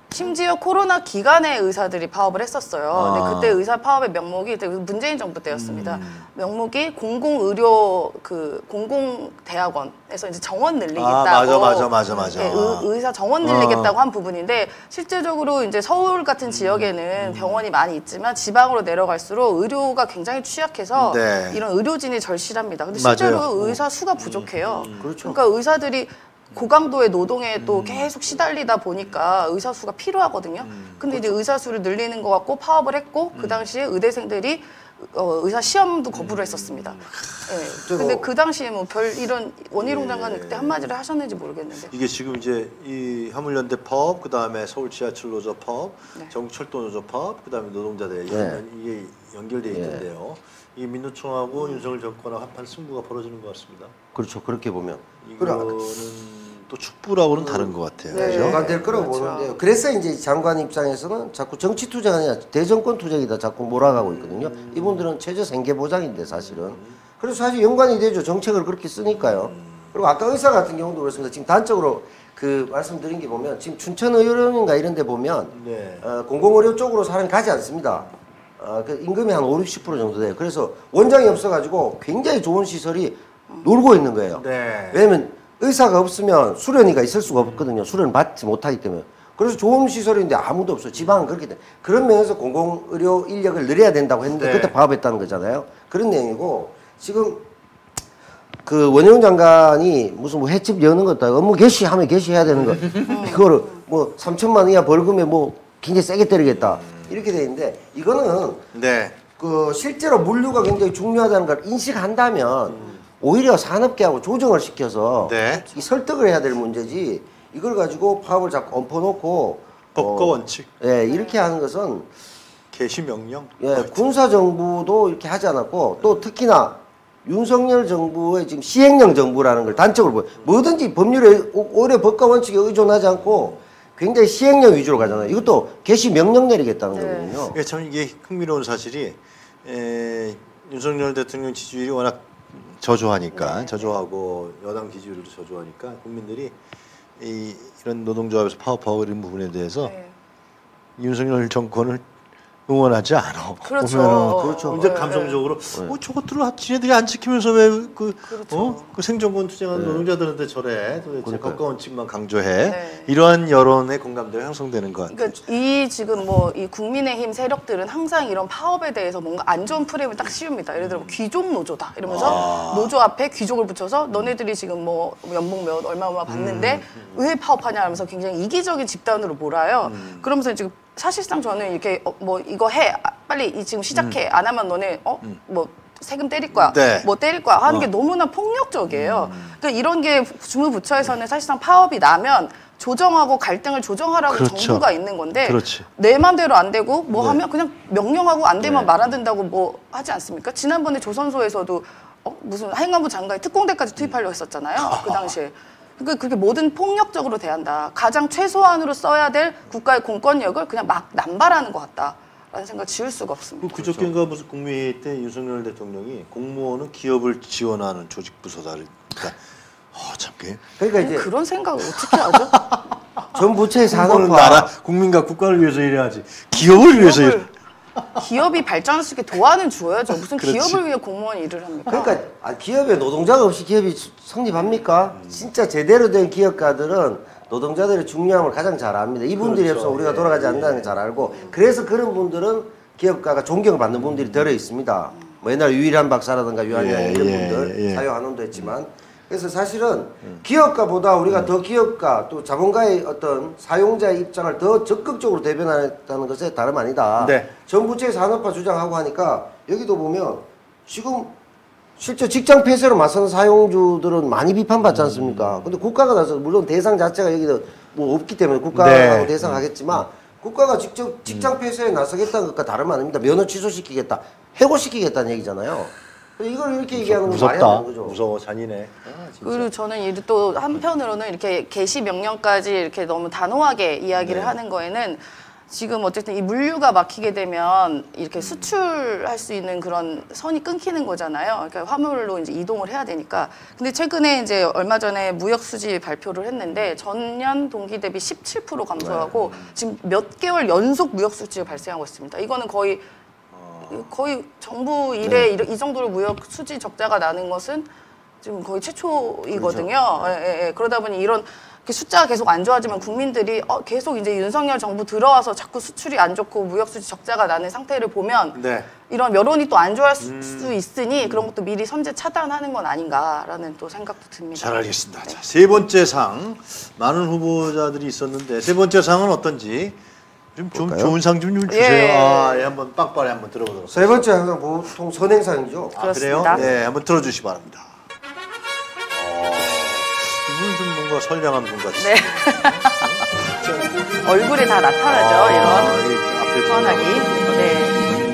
S3: 심지어 코로나 기간에 의사들이 파업을 했었어요.
S1: 아.
S3: 근데 그때 의사 파업의 명목이 그때 문재인 정부 때였습니다.
S1: 음.
S3: 명목이 공공의료 그 공공대학원에서 이제 정원 늘리겠다고.
S1: 아, 맞아, 맞아, 맞아, 맞아.
S3: 네, 의, 의사 정원 늘리겠다고 한 부분인데 실제적으로 이제 서울 같은
S1: 음.
S3: 지역에는 병원이 많이 있지만 지방으로 내려갈수록 의료가 굉장히 취약해서
S1: 네.
S3: 이런 의료진이 절실합니다. 근데
S1: 맞아요.
S3: 실제로 의사 수가 부족해요.
S2: 그렇죠.
S3: 그러니까 의사들이 고강도의 노동에
S1: 음.
S3: 또 계속 시달리다 보니까 의사 수가 필요하거든요.
S1: 음.
S3: 근데 이제 의사 수를 늘리는 것 같고 파업을 했고 그 당시에 의대생들이 어, 의사 시험도 거부를 했었습니다. 예.
S2: 저거-
S3: 근데 그 당시에 뭐 별 이런 원희룡 장관은 그때 한마디를 하셨는지 모르겠는데.
S1: 이게 지금 이제 이 화물연대 파업, 그 다음에 서울 지하철 노조 파업,
S3: 네.
S1: 전국철도 노조 파업, 그 다음에 노동자들
S2: 네.
S1: 이게 연결돼
S2: 예.
S1: 있는데요. 이 민노총하고 윤석열 정권하고 한판 승부가 벌어지는 것 같습니다.
S2: 그렇죠. 그렇게 보면. 그래,
S1: 이거는 또 축구라고는 다른 것 같아요.
S3: 네.
S1: 그죠?
S2: 연관 될 거라고
S3: 그렇죠.
S2: 보는데요. 그래서 이제 장관 입장에서는 자꾸 정치 투쟁이 아니라 대정권 투쟁이다 자꾸 몰아가고 있거든요. 이분들은 최저 생계 보장인데 사실은. 그래서 사실 연관이 되죠. 정책을 그렇게 쓰니까요. 그리고 아까 의사 같은 경우도 그렇습니다. 지금 단적으로 그 말씀드린 게 보면 지금 춘천의료원인가 이런 데 보면
S1: 네.
S2: 어, 공공의료 쪽으로 사람이 가지 않습니다. 어, 그 임금이 한 오십, 십 퍼센트 정도 돼요. 그래서 원장이 없어가지고 굉장히 좋은 시설이 놀고 있는 거예요.
S1: 네.
S2: 왜냐면 의사가 없으면 수련의가 있을 수가 없거든요. 수련을 받지 못하기 때문에. 그래서 좋은 시설인데 아무도 없어요. 지방은 그렇게 돼. 그런 면에서 공공의료 인력을 늘려야 된다고 했는데
S1: 네.
S2: 그때 파업했다는 거잖아요. 그런 내용이고 지금 그 원희룡 장관이 무슨 뭐 횟집 여는 것도 아니고 업무 개시하면 개시해야 되는 거. 그거를 뭐 삼천만 원 이하 벌금에 뭐 굉장히 세게 때리겠다. 이렇게 돼 있는데 이거는
S1: 네.
S2: 그 실제로 물류가 굉장히 중요하다는 걸 인식한다면 오히려 산업계하고 조정을 시켜서
S1: 네.
S2: 이 설득을 해야 될 문제지 이걸 가지고 파업을 자꾸 엎어놓고
S1: 법과
S2: 어,
S1: 원칙,
S2: 예 이렇게 하는 것은
S1: 개시 명령.
S2: 예 군사 정부도 이렇게 하지 않았고 또 특히나 윤석열 정부의 지금 시행령 정부라는 걸 단적으로 보여 뭐든지 법률에 오- 오히려 법과 원칙에 의존하지 않고 굉장히 시행령 위주로 가잖아요. 이것도 개시 명령 내리겠다는
S3: 네.
S2: 거거든요.
S1: 예, 참 이게 흥미로운 사실이 에, 윤석열 대통령 지지율이 워낙 저조하니까
S3: 네.
S1: 저조하고 여당 지지율도 저조하니까 국민들이 이, 이런 노동조합에서 파업하고 이런 부분에 대해서
S3: 네.
S1: 윤석열 정권을 응원하지 않아.
S3: 그렇죠.
S1: 보면은
S2: 그렇죠.
S1: 이제
S3: 네,
S1: 감성적으로 어, 저것들을 지네들이 안 지키면서 왜그
S3: 그렇죠.
S1: 어? 그 생존권 투쟁하는 노동자들한테 저래 도대체
S2: 그러니까요.
S1: 법과 원칙만 강조해
S3: 네.
S1: 이러한 여론의 공감대가 형성되는 것 같아요.
S3: 그러니까 이 지금 뭐 이 국민의힘 세력들은 항상 이런 파업에 대해서 뭔가 안 좋은 프레임을 딱 씌웁니다. 예를 들어 뭐 귀족 노조다 이러면서
S1: 아.
S3: 노조 앞에 귀족을 붙여서 너네들이 지금 뭐 연봉 몇 얼마 얼마 받는데 왜 파업하냐 하면서 굉장히 이기적인 집단으로 몰아요. 그러면서 지금 사실상 저는 이렇게 어, 뭐 이거 해 아, 빨리 이 지금 시작해 안 하면 너네 어 뭐 세금 때릴 거야
S1: 네.
S3: 뭐 때릴 거야 하는 게 너무나 폭력적이에요. 그러니까 이런 게 주무부처에서는 사실상 파업이 나면 조정하고 갈등을 조정하라고
S1: 그렇죠.
S3: 정부가 있는 건데
S1: 그렇지.
S3: 내 맘대로 안 되고 뭐
S1: 네.
S3: 하면 그냥 명령하고 안 되면
S1: 네.
S3: 말 안 된다고 뭐 하지 않습니까? 지난번에 조선소에서도 어, 무슨 행안부 장관이 특공대까지 투입하려고 했었잖아요. 그 당시에. 그러니까 그렇게 모든 폭력적으로 대한다. 가장 최소한으로 써야 될 국가의 공권력을 그냥 막 남발하는 것 같다라는 생각 지울 수가 없습니다.
S1: 그 그저께인가 무슨 국무회의 때 윤석열 대통령이 공무원은 기업을 지원하는 조직 부서다. 그러니까 어, 참 그.
S2: 그러니까 이제
S3: 그런 생각을 어떻게 하죠?
S2: 전 부처의
S1: 공무원은
S2: 산업화
S1: 나라 국민과 국가를 위해서 일해야지. 기업을 위해서 일.
S3: 기업을, 기업이 발전할 수 있게 도와는 줘야죠. 무슨
S1: 그렇지.
S3: 기업을 위해 공무원이 일을 합니까?
S2: 그러니까 아, 기업에 노동자가 없이 기업이 수- 성립합니까? 진짜 제대로 된 기업가들은 노동자들의 중요함을 가장 잘 압니다. 이분들이
S1: 그렇죠.
S2: 없으면 우리가
S1: 예,
S2: 돌아가지
S1: 예.
S2: 않는다는 걸 잘 알고 그래서 그런 분들은 기업가가 존경을 받는 분들이 들어 있습니다. 뭐 옛날 유일한 박사라든가 유한양
S1: 예,
S2: 이런
S1: 예,
S2: 분들
S1: 예.
S2: 사유한원도 했지만 그래서 사실은 기업가보다 우리가 더 기업가 또 자본가의 어떤 사용자의 입장을 더 적극적으로 대변했다는 것에 다름 아니다.
S1: 네.
S2: 전부채 산업화 주장하고 하니까 여기도 보면 지금 실제 직장 폐쇄로 맞서는 사용주들은 많이 비판받지 않습니까? 근데 국가가 나서 물론 대상 자체가 여기도 뭐 없기 때문에 국가하고
S1: 네.
S2: 대상하겠지만 국가가 직접 직장 폐쇄에 나서겠다는 것과 다름 아닙니다. 면허 취소시키겠다, 해고시키겠다는 얘기잖아요. 이걸 이렇게 얘기하는 건 말이 안
S1: 무섭다.
S2: 되는 거죠.
S1: 무서워 잔인해. 아, 진짜.
S3: 그리고 저는 이 또 한편으로는 이렇게 개시 명령까지 이렇게 너무 단호하게 이야기를
S1: 네.
S3: 하는 거에는 지금 어쨌든 이 물류가 막히게 되면 이렇게 수출할 수 있는 그런 선이 끊기는 거잖아요. 그러니까 화물로 이제 이동을 해야 되니까. 근데 최근에 이제 얼마 전에 무역 수지 발표를 했는데 전년 동기 대비 십칠 퍼센트 감소하고
S1: 네.
S3: 지금 몇 개월 연속 무역 수지가 발생하고 있습니다. 이거는 거의 거의 정부 이래 이, 이 정도로 무역 수지 적자가 나는 것은 지금 거의 최초이거든요. 예, 예, 예. 그러다 보니 이런 숫자가 계속 안 좋아지면 국민들이 어, 계속 이제 윤석열 정부 들어와서 자꾸 수출이 안 좋고 무역 수지 적자가 나는 상태를 보면
S1: 네.
S3: 이런 여론이 또 안 좋아할 수,
S1: 음.
S3: 수 있으니 그런 것도 미리 선제 차단하는 건 아닌가라는 또 생각도 듭니다.
S1: 잘 알겠습니다. 자, 세 번째 상 많은 후보자들이 있었는데 세 번째 상은 어떤지 좀, 좀 좋은 상 좀 주세요.
S3: 예.
S1: 아, 예, 한번 빡빡이 한번 들어보도록.
S2: 세 번째 항상 보통 선행상이죠.
S1: 아, 그래요?
S3: 그렇습니다.
S1: 네, 한번 들어주시기 바랍니다. 어, 이분은 좀 뭔가 선량한 분 같이.
S3: 네. 얼굴에 다 나타나죠.
S1: 아,
S3: 이런
S1: 이 앞에
S3: 선하기. 네.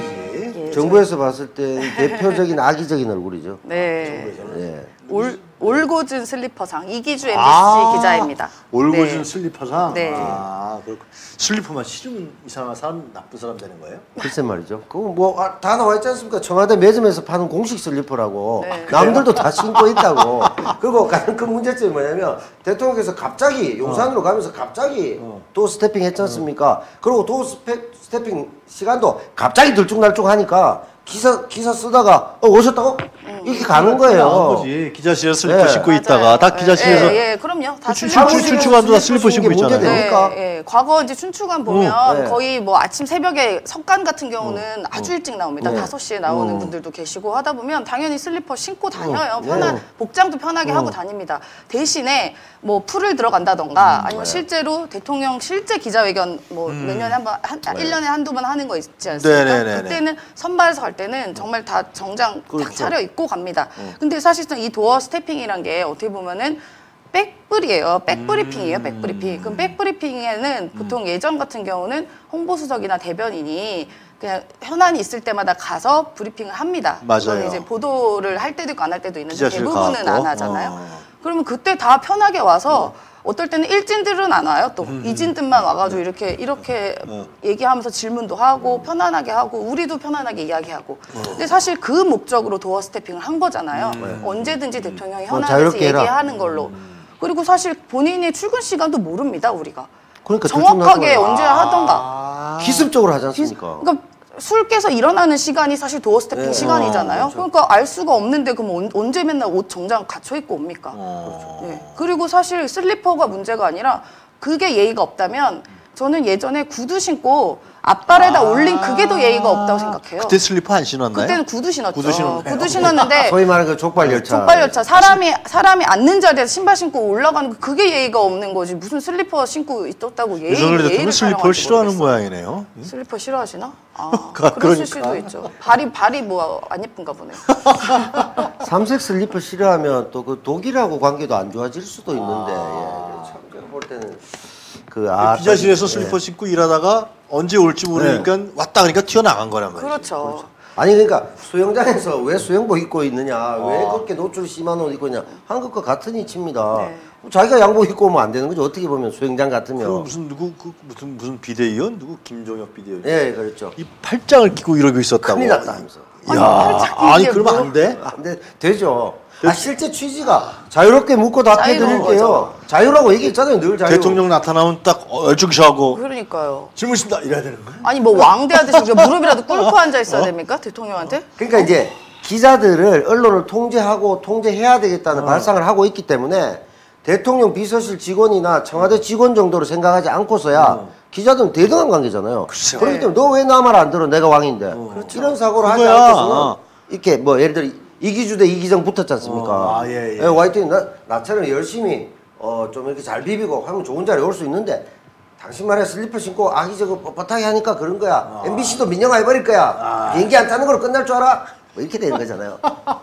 S1: 네.
S3: 예,
S2: 정부에서 봤을 때 대표적인 악의적인 얼굴이죠.
S3: 네.
S2: 예.
S3: 올, 올고준 슬리퍼상 이기주 엠비씨
S1: 아,
S3: 기자입니다.
S1: 올고준
S3: 네.
S1: 슬리퍼상.
S3: 네.
S1: 아, 그렇고 슬리퍼만 신으면 이상한 사람, 나쁜 사람 되는 거예요?
S2: 글쎄 말이죠. 그거 뭐 다 나와 있지 않습니까? 청와대 매점에서 파는 공식 슬리퍼라고
S3: 네.
S2: 남들도 다 신고 있다고. 그리고 가장 큰 문제점이 뭐냐면 대통령께서 갑자기 용산으로
S1: 어.
S2: 가면서 갑자기 도 스태핑 했지 않습니까? 그리고 도 스페, 스태핑 시간도 갑자기 들쭉날쭉하니까 기사 기사 쓰다가 어, 오셨다고? 이렇게 가는
S1: 그냥 한
S2: 거예요.
S1: 거지. 기자실에 슬리퍼
S2: 네.
S1: 신고
S3: 맞아요.
S1: 있다가 딱 기자실에서
S3: 예, 예, 그럼요. 다
S1: 춘-
S3: 슬리퍼
S1: 춘-
S3: 신고
S1: 춘추관도 다 슬리퍼 신고
S2: 신는 게
S1: 있잖아요.
S2: 문제되니까.
S3: 네, 예. 과거 이제 춘추관 보면
S2: 네.
S3: 거의 뭐 아침 새벽에 석관 같은 경우는 아주 일찍 나옵니다.
S2: 네.
S3: 다섯 시에 나오는
S2: 음.
S3: 분들도 계시고 하다 보면 당연히 슬리퍼 신고 다녀요.
S2: 네.
S3: 편한 복장도 편하게 하고 다닙니다. 대신에 뭐 풀을 들어간다던가 아니면
S2: 네.
S3: 실제로 대통령 실제 기자회견 뭐 몇 년에 한 번, 한, 일 년에 한두 번 하는 거 있지 않습니까?
S1: 네, 네, 네, 네.
S3: 그때는 선발해서 갈 때는 정말 다 정장
S2: 그렇죠.
S3: 딱 차려 입고 갑니다. 근데 사실상 이 도어 스태핑이란 게 어떻게 보면은 백브리예요. 백브리핑이에요.
S1: 음.
S3: 백브리핑. 그럼 백브리핑에는 보통 예전 같은 경우는 홍보수석이나 대변인이 그냥 현안이 있을 때마다 가서 브리핑을 합니다.
S1: 맞아요.
S3: 그건 이제 보도를 할 때도 있고 안 할 때도 있는데
S1: 기자실
S3: 대부분은
S1: 가갖고.
S3: 안 하잖아요.
S1: 어.
S3: 그러면 그때 다 편하게 와서 어떨 때는 일진들은 안 와요. 또 이진들만 와가지고 이렇게 이렇게
S1: 어.
S3: 얘기하면서 질문도 하고 편안하게 하고 우리도 편안하게 이야기하고. 근데 사실 그 목적으로 도어 스태핑을 한 거잖아요. 언제든지 대통령이
S2: 뭐
S3: 현안에서
S2: 자유롭게 해라.
S3: 얘기하는 걸로. 그리고 사실 본인의 출근 시간도 모릅니다. 우리가.
S2: 그러니까
S3: 정확하게
S2: 들쭉날쭉하게.
S3: 언제 하던가.
S1: 아.
S2: 기습적으로 하지 않습니까?
S3: 그러니까 술 깨서 일어나는 시간이 사실 도어 스태핑
S2: 네.
S3: 시간이잖아요. 그러니까 알 수가 없는데 그럼 언- 언제 맨날 옷 정장 갖춰 입고 옵니까?
S1: 어.
S3: 네. 그리고 사실 슬리퍼가 문제가 아니라 그게 예의가 없다면 저는 예전에 구두 신고 앞발에다 올린 그게 더 예의가 없다고 생각해요.
S1: 그때 슬리퍼 안 신었나요?
S3: 그때는 구두 신었죠.
S1: 구두 신었나요?
S3: 구두 신었는데
S2: 소위 말하는 그 족발 열차.
S3: 족발 열차 사람이 사람이 앉는 자리에서 신발 신고 올라가는 거 그게 예의가 없는 거지. 무슨 슬리퍼 신고 있었다고 예의
S1: 윤석열 대통령
S3: 예의를
S1: 슬리퍼를
S3: 촬영하는지
S1: 싫어하는
S3: 모르겠어요.
S1: 모양이네요.
S3: 슬리퍼 싫어하시나? 아,
S1: 그러니까.
S3: 그랬을 수도 있죠. 발이 발이 뭐 안 예쁜가 보네요.
S2: 삼색 슬리퍼 싫어하면 또 그 독일하고 관계도 안 좋아질 수도 있는데 예. 참 제가 볼 때는 그 아,
S1: 기자실에서
S2: 예.
S1: 슬리퍼 신고 일하다가 언제 올지 모르니까 왔다 가니까 튀어나간 거란 말이에요.
S3: 그렇죠.
S2: 아니 그러니까 수영장에서 왜 수영복 입고 있느냐
S1: 아.
S2: 왜 그렇게 노출 심한 옷 입고 있냐 한국과 같은 이치입니다.
S3: 네.
S2: 자기가 양복 입고 오면 안 되는 거죠. 어떻게 보면 수영장 같으면.
S1: 그 무슨 누구 그 무슨 무슨 비대위원 누구 김종혁 비대위원
S2: 예 그렇죠.
S1: 이 팔짱을 끼고 이러고 있었다고.
S2: 큰일 났다 하면서.
S1: 야,
S3: 팔짱
S1: 아니
S3: 이게
S1: 그러면
S3: 뭐-
S1: 안 돼?
S2: 안 돼, 되죠. 아, 실제 취지가 자유롭게 묻고 답해
S3: 자유로운
S2: 드릴게요.
S3: 거죠.
S2: 자유라고 얘기했잖아요. 늘 자유.
S1: 대통령 나타나면 딱 얼쭉시하고
S3: 그러니까요.
S1: 질문 있습니다 이래야 되는 거야?
S3: 아니 뭐 왕대 하듯이 우리가 무릎이라도 꿇고 앉아 있어야 됩니까? 대통령한테?
S2: 그러니까 이제 기자들을 언론을 통제하고 통제해야 되겠다는 발상을 하고 있기 때문에 대통령 비서실 직원이나 청와대 직원 정도로 생각하지 않고서야 기자들은 대등한 관계잖아요.
S1: 글쎄요.
S2: 그렇기 때문에 너 왜 나 말 안 들어? 내가 왕인데. 이런 사고를 하지
S1: 그거야.
S2: 않고서는
S1: 어.
S2: 이렇게 뭐 예를 들어 이기주 대 이기정 붙었지 않습니까?
S1: 어, 아, 예, 예.
S2: 화이팅 나, 나처럼 열심히 어, 좀 이렇게 잘 비비고 하면 좋은 자리에 올 수 있는데 당신 말에 슬리퍼 신고 악의적으로 뻣뻣하게 하니까 그런 거야.
S1: 아.
S2: 엠비씨도 민영화해버릴 거야. 비행기 안 타는 걸로 끝날 줄 알아? 뭐 이렇게 되는 거잖아요.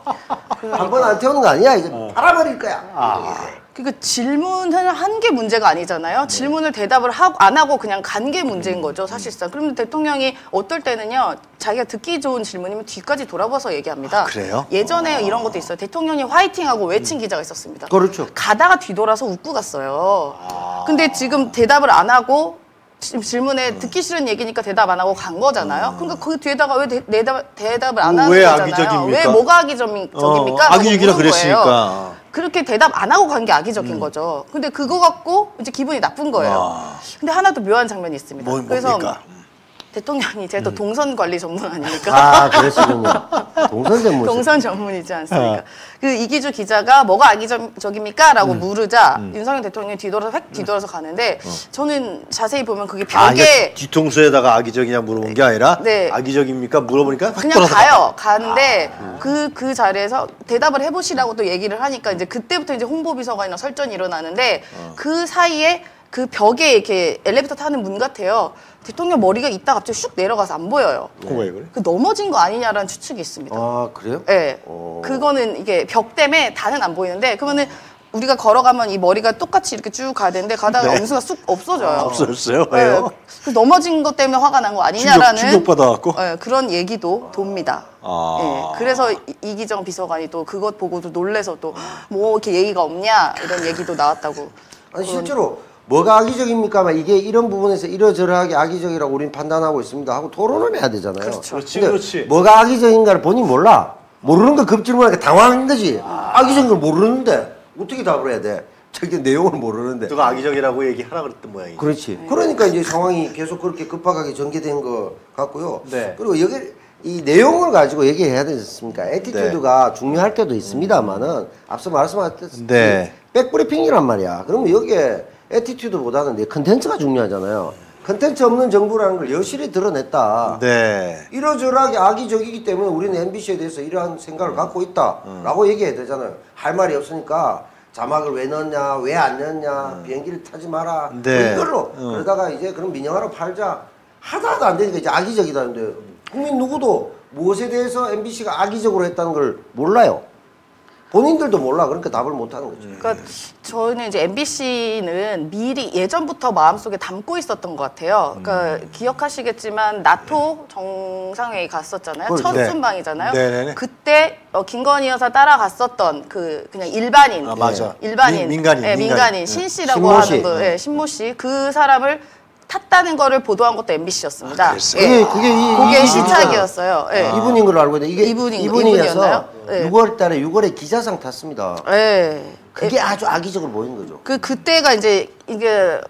S2: 한 번 안 태우는 거 아니야. 이제 팔아버릴 거야.
S3: 그러니까 질문을 한 게 문제가 아니잖아요. 질문을 대답을 하고 안 하고 그냥 간 게 문제인 거죠, 사실상. 그러면 대통령이 어떨 때는요, 자기가 듣기 좋은 질문이면 뒤까지 돌아봐서 얘기합니다.
S1: 아, 그래요?
S3: 예전에 이런 것도 있어요. 대통령이 화이팅하고 외친 기자가 있었습니다.
S2: 그렇죠.
S3: 가다가 뒤돌아서 웃고 갔어요. 근데 지금 대답을 안 하고 지- 질문에 듣기 싫은 얘기니까 대답 안 하고 간 거잖아요. 그러니까 그 뒤에다가 왜 대, 대답, 대답을 안 하는
S1: 왜
S3: 거잖아요.
S1: 악의적입니까?
S3: 왜 뭐가 악의적입니까?
S1: 어, 악의적이라 그랬으니까.
S3: 그렇게 대답 안 하고 간 게 악의적인 거죠. 근데 그거 갖고 이제 기분이 나쁜 거예요.
S1: 아.
S3: 근데 하나 더 묘한 장면이 있습니다.
S1: 뭐,
S3: 그래서
S1: 뭡니까?
S3: 대통령이 제가 또 동선 관리 전문 아닙니까?
S2: 아, 그러시군요. 동선 전문.
S3: 동선 전문이지 않습니까?
S1: 어.
S3: 그 이기주 기자가 뭐가 악의적입니까? 라고
S1: 음.
S3: 물으자 윤석열 대통령이 뒤돌아서 획 뒤돌아서 가는데 저는 자세히 보면 그게
S1: 아, 이게
S3: 벽에
S1: 뒤통수에다가 악의적이냐 물어본 게 아니라
S3: 네.
S1: 악의적입니까 물어보니까 확
S3: 그냥
S1: 돌아서
S3: 가요. 가는데 그, 그 자리에서 대답을 해보시라고 또 얘기를 하니까 이제 그때부터 이제 홍보비서관이나 설전이 일어나는데
S1: 어.
S3: 그 사이에 그 벽에 이렇게 엘리베이터 타는 문 같아요. 대통령 머리가 있다 갑자기 슉 내려가서 안 보여요.
S1: 그거 왜 그래?
S3: 그 넘어진 거 아니냐라는 추측이 있습니다.
S2: 아, 그래요?
S3: 네.
S2: 어.
S3: 그거는 이게 벽 때문에 다는 안 보이는데 그러면은 우리가 걸어가면 이 머리가 똑같이 이렇게 쭉 가야 되는데 가다가
S1: 네.
S3: 어느 순간 쑥 없어져요.
S1: 없어졌어요?
S3: 네.
S1: 왜요?
S3: 그 넘어진 것 때문에 화가 난 거 아니냐라는
S1: 충격, 충격받아갖고?
S3: 네, 그런 얘기도 돕니다.
S1: 아.
S3: 예, 그래서 이- 이기정 비서관이 또 그것 보고도 놀래서 또 뭐 이렇게 예의가 없냐 이런 얘기도 나왔다고.
S2: 아니 실제로 뭐가 악의적입니까? 막 이게 이런 부분에서 이러저러하게 악의적이라고 우리는 판단하고 있습니다 하고 토론을 해야 되잖아요.
S3: 그렇죠.
S1: 그렇지,
S2: 근데
S1: 그렇지.
S2: 뭐가 악의적인가를 본인 몰라. 모르는 거 급질문하니까 당황한 거지. 악의적인 걸 모르는데 어떻게 답을 해야 돼? 저기 내용을 모르는데.
S1: 누가 악의적이라고 얘기하라 그랬던 모양이지.
S2: 그렇지. 그러니까 이제 상황이 계속 그렇게 급박하게 전개된 것 같고요.
S1: 네.
S2: 그리고 여기 이 내용을 가지고 얘기해야 되지 않습니까? 에티튜드가 중요할 때도 있습니다만은 앞서 말씀하셨듯이
S1: 네.
S2: 백브리핑이란 말이야. 그러면 여기에 에티튜드보다는 내 컨텐츠가 중요하잖아요. 컨텐츠 없는 정부라는 걸 여실히 드러냈다.
S1: 네.
S2: 이러저러하게 악의적이기 때문에 우리는 엠비씨에 대해서 이러한 생각을 갖고 있다라고 얘기해야 되잖아요. 할 말이 없으니까 자막을 왜 넣었냐, 왜 안 넣었냐, 비행기를 타지 마라.
S1: 네.
S2: 뭐 이걸로
S1: 음.
S2: 그러다가 이제 그럼 민영화로 팔자 하다 하다 안 되니까 이제 악의적이다는데 국민 누구도 무엇에 대해서 엠비씨가 악의적으로 했다는 걸 몰라요. 본인들도 몰라. 그러니까 답을 못 하는 거죠.
S3: 그러니까 저는 이제 엠비씨는 미리 예전부터 마음속에 담고 있었던 것 같아요. 그러니까 기억하시겠지만 나토 정상회의 갔었잖아요.
S2: 그렇죠.
S3: 첫
S1: 네.
S3: 순방이잖아요.
S1: 네네네.
S3: 그때 어, 김건희 여사 따라갔었던 그 그냥 일반인,
S1: 아, 맞아.
S3: 일반인,
S1: 민- 민간인,
S3: 네,
S1: 민간인.
S3: 민간인
S1: 응.
S3: 신 씨라고
S2: 신모 씨.
S3: 하는 분, 네, 신모 씨, 그 사람을 탔다는 거를 보도한 것도 엠비씨였습니다.
S1: 아, 그랬어요?
S2: 그게 그게 이,
S3: 그게
S2: 이-
S3: 시착이었어요. 예.
S2: 아. 이분인 걸로 알고 있는데 이게
S3: 이분인-
S2: 이분이어서
S3: 이분이었나요? 네.
S2: 유월 달에 유월에 기자상 탔습니다.
S3: 예.
S2: 그게 아주 악의적으로 보이는 거죠.
S3: 그 그때가 이제 이게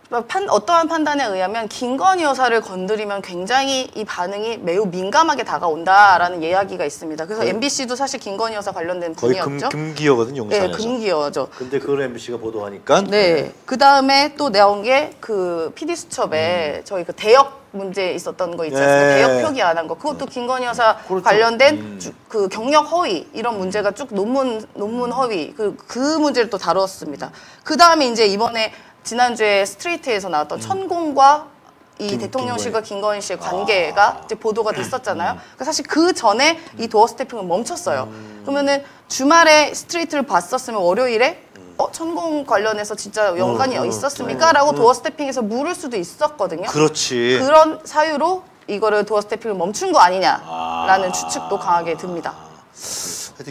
S3: 판, 어떠한 판단에 의하면 김건희 여사를 건드리면 굉장히 이 반응이 매우 민감하게 다가온다라는 이야기가 있습니다. 그래서 엠비씨도 사실 김건희 여사 관련된
S1: 거의 금,
S3: 분이었죠.
S1: 금기어거든
S3: 네,
S1: 용산에서.
S3: 금기어죠.
S1: 근데 그걸 엠비씨가 보도하니까
S3: 네. 그 다음에 또 나온 게 그 피디 수첩에 저희 그 대역 문제 있었던 거 있지 않습니까?
S1: 네.
S3: 대역 표기 안 한 거. 그것도 김건희 여사 관련된 주- 그 경력 허위 이런 문제가 쭉 논문 논문 허위 그, 그 문제를 또 다뤘습니다. 그 다음에 이제 이번에 지난주에 스트레이트에서 나왔던 천공과 이
S1: 김-
S3: 대통령실과 김건희 씨의 관계가 이제 보도가 됐었잖아요. 그러니까 사실 그 전에 이 도어 스태핑은 멈췄어요. 그러면은 주말에 스트레이트를 봤었으면 월요일에 어 천공 관련해서 진짜 연관이
S1: 어, 어,
S3: 있었습니까? 라고 도어 스태핑에서 물을 수도 있었거든요.
S1: 그렇지.
S3: 그런 사유로 이거를 도어 스태핑을 멈춘 거 아니냐라는 추측도 강하게 듭니다.
S1: 하여튼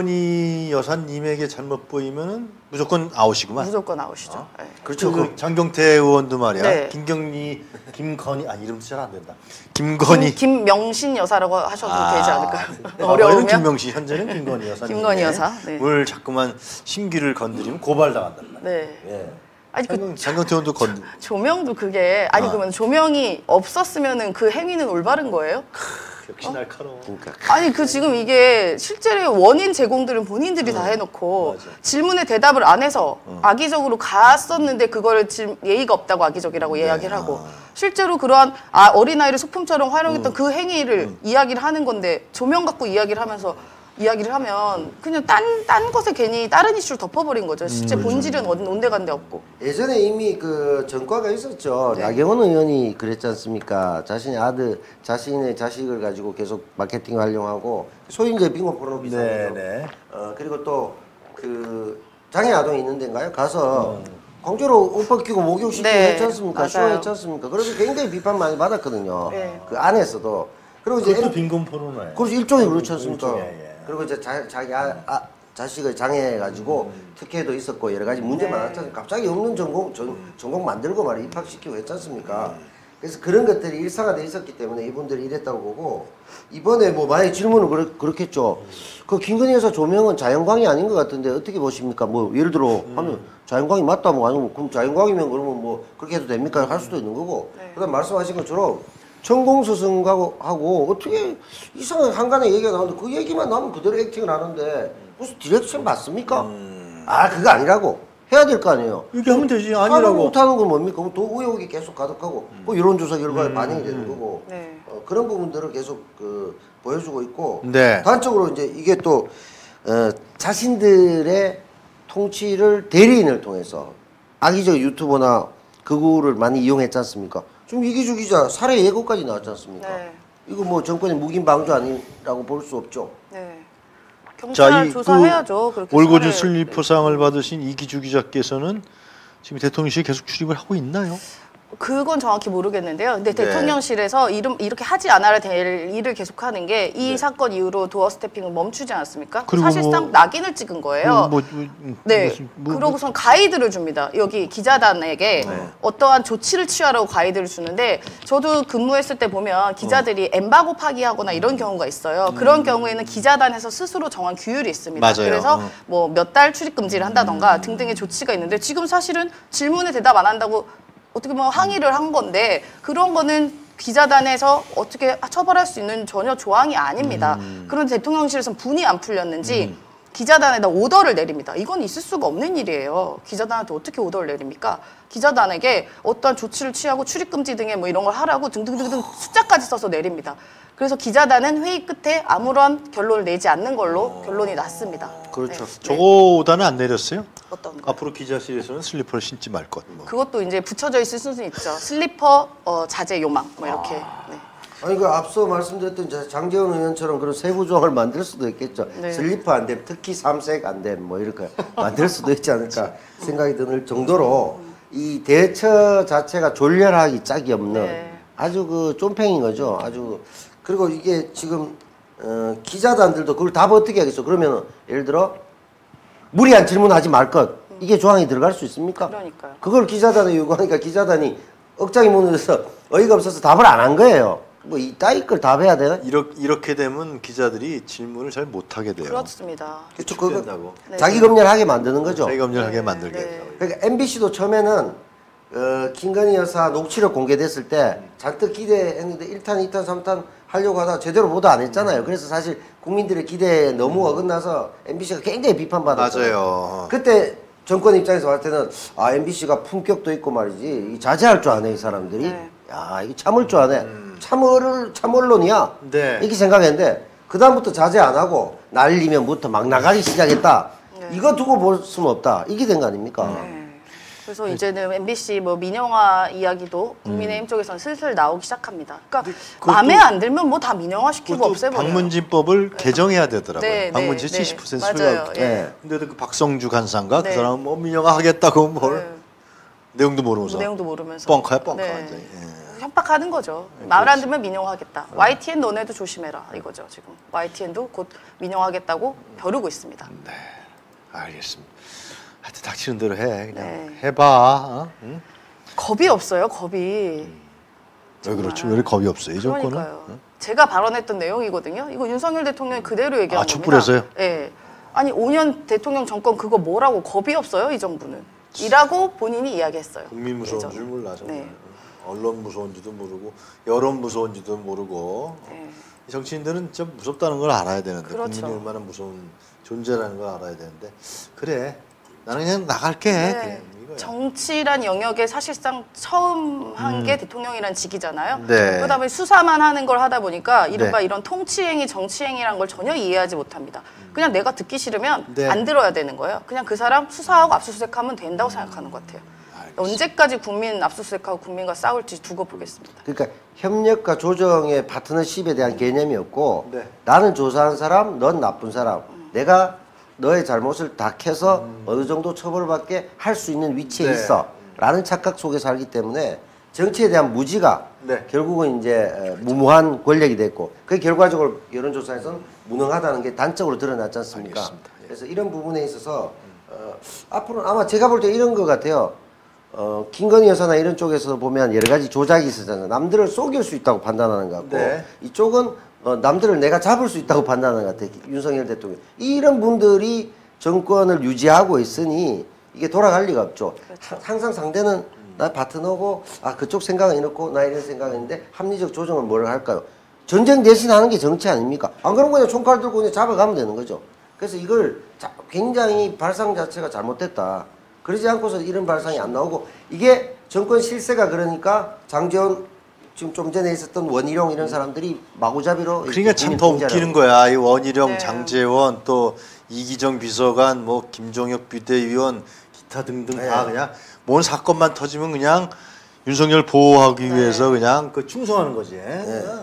S1: 김건희 여사님에게 잘못 보이면은 무조건 아웃이구만.
S3: 무조건 나오시죠. 네.
S1: 그렇죠. 그 장경태 의원도 말이야.
S3: 네.
S1: 김경리, 김건희, 아 이름도 잘 안 된다. 김건희.
S3: 김, 김명신 여사라고 하셔도 되지 않을까요?
S1: 과거에는
S3: 어려우면
S1: 김명시, 현재는 김건희 여사.
S3: 김건희 여사, 네.
S1: 을 자꾸만 심기를 건드리면 고발당한단 말이야.
S3: 네.
S1: 예.
S3: 아니 그
S1: 장경, 장경태 의원도 건.
S3: 조명도 그게 아니
S1: 아.
S3: 그러면 조명이 없었으면은 그 행위는 올바른 거예요?
S1: 역시 날카로워.
S2: 그러니까
S3: 아니 그 지금 이게 실제로 원인 제공들은 본인들이 다 해놓고
S1: 맞아.
S3: 질문에 대답을 안 해서 악의적으로 갔었는데 그거를 지금 예의가 없다고 악의적이라고 이야기를 하고 실제로 그러한 아, 어린아이를 소품처럼 활용했던 그 행위를 이야기를 하는 건데 조명 갖고 이야기를 하면서 이야기를 하면 그냥 딴, 딴 것에 괜히 다른 이슈를 덮어버린 거죠. 실제 본질은 온- 온데간데 없고.
S2: 예전에 이미 그 전과가 있었죠.
S3: 네.
S2: 나경원 의원이 그랬지 않습니까? 자신의 아들, 자신의 자식을 가지고 계속 마케팅 활용하고 소위 이제 빙고 포르노 비슷한 거죠.
S1: 네네.
S2: 어 그리고 또 그 장애 아동이 있는 데인가요? 가서 공짜로 옷 벗기고 목욕시키고
S3: 네,
S2: 했지 않습니까?
S3: 맞아요.
S2: 쇼했지 않습니까? 그래서 굉장히 비판 많이 받았거든요.
S3: 네.
S2: 그 안에서도. 그리고 이제
S1: 그것도
S2: 엠-
S1: 빈곤 포르노예요.
S2: 그래서 일종의 그렇지 않습니까?
S1: 일종의, 예.
S2: 그리고 이제 자, 자기 아, 아, 자식을 장애해가지고
S1: 음.
S2: 특혜도 있었고 여러 가지 문제
S3: 네.
S2: 많았잖아요. 갑자기 없는 전공 전, 전공 만들고 말이 입학시키고 했지 않습니까? 그래서 그런 것들이 일상화돼 있었기 때문에 이분들이 이랬다고 보고 이번에 뭐 만약 질문을 그렇, 그렇겠죠. 그 김건희 여사 조명은 자연광이 아닌 것 같은데 어떻게 보십니까? 뭐 예를 들어 하면 자연광이 맞다 뭐 아니면 그럼 자연광이면 그러면 뭐 그렇게 해도 됩니까? 할 수도 있는 거고.
S3: 네.
S2: 그다음 말씀하신 것처럼 전공스승하고 하고 어떻게 이상한 한간에 얘기가 나오는데 그 얘기만 나오면 그대로 액팅을 하는데 무슨 디렉션 받습니까? 아 그거 아니라고 해야 될 거 아니에요.
S1: 이렇게 하면 되지.
S2: 하는
S1: 아니라고.
S2: 못하는 건 뭡니까? 그럼 또 의혹이 계속 가득하고 그 여론조사 결과에 반영이 되는 거고
S3: 네.
S2: 어, 그런 부분들을 계속 그 보여주고 있고
S1: 네.
S2: 단적으로 이제 이게 또 어, 자신들의 통치를 대리인을 통해서 악의적 유튜버나 그거를 많이 이용했지 않습니까? 지금 이기주 기자 살해 예고까지 나왔지 않습니까?
S3: 네.
S2: 이거 뭐 정권의 묵인 방조 아니라고 볼 수 없죠.
S3: 네. 경찰 조사해야죠. 그렇게
S1: 올고주
S3: 살해-
S1: 슬리퍼상을 받으신 이기주 기자께서는 지금 대통령실에 계속 출입을 하고 있나요?
S3: 그건 정확히 모르겠는데요. 근데
S1: 네.
S3: 대통령실에서 이름, 이렇게 하지 않아야 될 일을 계속하는 게 이
S1: 네.
S3: 사건 이후로 도어 스태핑을 멈추지 않았습니까?
S1: 그리고
S3: 사실상
S1: 뭐-
S3: 낙인을 찍은 거예요.
S1: 뭐, 뭐, 뭐,
S3: 네.
S1: 무슨- 뭐,
S3: 그러고선 가이드를 줍니다. 여기 기자단에게
S1: 네.
S3: 어떠한 조치를 취하라고 가이드를 주는데 저도 근무했을 때 보면 기자들이 엠바고 파기하거나 이런 경우가 있어요. 그런 경우에는 기자단에서 스스로 정한 규율이 있습니다.
S1: 맞아요.
S3: 그래서
S1: 어.
S3: 뭐 몇 달 출입 금지를 한다던가 등등의 조치가 있는데 지금 사실은 질문에 대답 안 한다고 어떻게 보면 항의를 한 건데 그런 거는 기자단에서 어떻게 처벌할 수 있는 전혀 조항이 아닙니다. 그런데 대통령실에서는 분이 안 풀렸는지 기자단에다 오더를 내립니다. 이건 있을 수가 없는 일이에요. 기자단한테 어떻게 오더를 내립니까? 기자단에게 어떠한 조치를 취하고 출입금지 등의 뭐 이런 걸 하라고 등등등등 숫자까지 써서 내립니다. 그래서 기자단은 회의 끝에 아무런 결론을 내지 않는 걸로 결론이 났습니다.
S2: 그렇죠.
S3: 네.
S1: 저거 오다는 안 내렸어요?
S3: 어떤 거?
S1: 앞으로 기자실에서는 슬리퍼를 신지 말 것. 뭐.
S3: 그것도 이제 붙여져 있을 수는 있죠. 슬리퍼 어, 자제 요망 뭐 이렇게. 네.
S2: 아니 그 앞서 말씀드렸던 이제 장재원 의원처럼 그런 세부 조항을 만들 수도 있겠죠.
S3: 네.
S2: 슬리퍼 안 됨, 특히 삼색 안 됨, 뭐 이렇게 만들 수도 있지 않을까 생각이 드는 정도로 이 대처 자체가 졸렬하기 짝이 없는
S3: 네.
S2: 아주 그 쫌팽인 거죠. 아주 그리고 이게 지금 어, 기자단들도 그걸 답 어떻게 하겠어? 그러면 예를 들어 무리한 질문하지 말 것 이게 조항이 들어갈 수 있습니까?
S3: 그러니까요.
S2: 그걸 기자단에 요구하니까 기자단이 억장이 무너져서 어이가 없어서 답을 안 한 거예요. 뭐 이따위 걸 답해야 되나?
S1: 이렇게, 이렇게 되면 기자들이 질문을 잘 못하게 돼요.
S3: 그렇습니다.
S2: 그렇죠. 그거
S1: 된다고.
S3: 네.
S2: 자기 검열하게 만드는 거죠.
S1: 자기 검열하게
S3: 네,
S1: 만들게
S3: 네.
S1: 돼요.
S2: 그러니까 엠비씨도 처음에는 어, 김건희 여사 녹취록 공개됐을 때 잔뜩 기대했는데 일 탄, 이 탄, 삼 탄 하려고 하다가 제대로 보도 안 했잖아요. 그래서 사실 국민들의 기대에 너무 어긋나서 엠비씨가 굉장히 비판받았어요.
S1: 맞아요.
S2: 그때 정권 입장에서 봤을 때는 아 엠비씨가 품격도 있고 말이지 이 자제할 줄 아네 이 사람들이.
S3: 네.
S2: 야 이게 참을 줄 아네. 참을 참 언론이야.
S1: 네.
S2: 이렇게 생각했는데 그 다음부터 자제 안 하고 날리면부터 막 나가기 시작했다.
S3: 네.
S2: 이거 두고 볼 수는 없다. 이게 된 거 아닙니까?
S3: 네. 그래서 이제는 엠비씨 뭐 민영화 이야기도 국민의힘 쪽에서는 슬슬 나오기 시작합니다. 그러니까
S1: 그것도-
S3: 마음에 안 들면 뭐 다 민영화시키고
S1: 그것도
S3: 없애버려요.
S1: 방문진법을 개정해야 되더라고요.
S3: 네,
S1: 방문진
S3: 네,
S1: 칠십 퍼센트
S3: 네.
S1: 수령.
S3: 맞아요. 예.
S2: 네.
S1: 근데도 그 박성주 간사인가
S3: 네.
S1: 그 사람은 뭐 민영화 하겠다고 뭘
S3: 네.
S1: 내용도 모르면서
S3: 내용도 모르면서
S1: 뻥카야 뻥카
S3: 네.
S1: 완전히. 예.
S3: 협박하는 거죠. 마음에 안 들면 민영화하겠다. 와이티엔 너네도 조심해라 이거죠 지금. 와이티엔도 곧 민영화하겠다고 벼르고 있습니다.
S1: 네, 알겠습니다. 하여튼 닥치는 대로 해. 그냥
S3: 네.
S1: 해봐. 어? 응?
S3: 겁이 없어요. 겁이.
S1: 왜 그렇지? 왜 이렇게 겁이 없어요? 이 정권은?
S3: 그러니까요. 제가 발언했던 내용이거든요. 이거 윤석열 대통령이 그대로 얘기한
S1: 아,
S3: 겁니다.
S1: 촛불에서요?
S3: 예. 아니 오 년 대통령 정권 그거 뭐라고 겁이 없어요 이 정부는. 이라고 본인이 이야기했어요.
S1: 국민 무서운
S3: 예전에.
S1: 줄 몰라 정말.
S3: 네.
S1: 언론 무서운지도 모르고 여론 무서운지도 모르고
S3: 네.
S1: 이 정치인들은 좀 무섭다는 걸 알아야 되는데
S3: 그렇죠.
S1: 국민이 얼마나 무서운 존재라는 걸 알아야 되는데 그래 나는 그냥 나갈게
S3: 네.
S1: 그냥 이거야.
S3: 정치란 영역에 사실상 처음 한 게 대통령이란 직이잖아요.
S1: 음. 네.
S3: 그다음에 수사만 하는 걸 하다 보니까 이른바
S1: 네.
S3: 이런 통치행위, 정치행위란 걸 전혀 이해하지 못합니다. 그냥 내가 듣기 싫으면
S1: 네.
S3: 안 들어야 되는 거예요. 그냥 그 사람 수사하고 압수수색하면 된다고 생각하는 것 같아요. 언제까지 국민 압수수색하고 국민과 싸울지 두고 보겠습니다.
S2: 그러니까 협력과 조정의 파트너십에 대한 개념이 없고
S1: 네.
S2: 나는 조사한 사람, 넌 나쁜 사람. 내가 너의 잘못을 다 캐서 어느 정도 처벌받게 할 수 있는 위치에
S1: 네.
S2: 있어. 라는 착각 속에 살기 때문에 정치에 대한 무지가
S1: 네.
S2: 결국은 이제 에, 무모한 권력이 됐고 그 결과적으로 여론조사에서는 무능하다는 게 단적으로 드러났지 않습니까?
S1: 알겠습니다. 예.
S2: 그래서 이런 부분에 있어서 어, 앞으로 아마 제가 볼 때 이런 것 같아요. 어, 김건희 여사나 이런 쪽에서 보면 여러 가지 조작이 있었잖아요. 남들을 속일 수 있다고 판단하는 것 같고
S1: 네.
S2: 이쪽은 어, 남들을 내가 잡을 수 있다고 판단하는 것 같아요. 윤석열 대통령. 이런 분들이 정권을 유지하고 있으니 이게 돌아갈 리가 없죠.
S3: 그렇죠.
S2: 항상 상대는 나 파트너고 아 그쪽 생각은 이렇고 나 이런 생각인데 합리적 조정은 뭘 할까요? 전쟁 대신하는 게 정치 아닙니까? 안 그러면 그냥 총칼 들고 그냥 잡아가면 되는 거죠. 그래서 이걸 자, 굉장히 발상 자체가 잘못됐다. 그러지 않고서 이런 발상이 안 나오고 이게 정권 실세가 그러니까 장재원 지금 좀 전에 있었던 원희룡 이런 사람들이 마구잡이로
S1: 그러니까 참 더 웃기는 거야. 이 원희룡,
S3: 네.
S1: 장재원 또 이기정 비서관, 뭐 김종혁 비대위원 기타 등등
S2: 네.
S1: 다 그냥 뭔 사건만 터지면 그냥 윤석열 보호하기
S3: 네.
S1: 위해서 그냥 그 충성하는 거지. 하,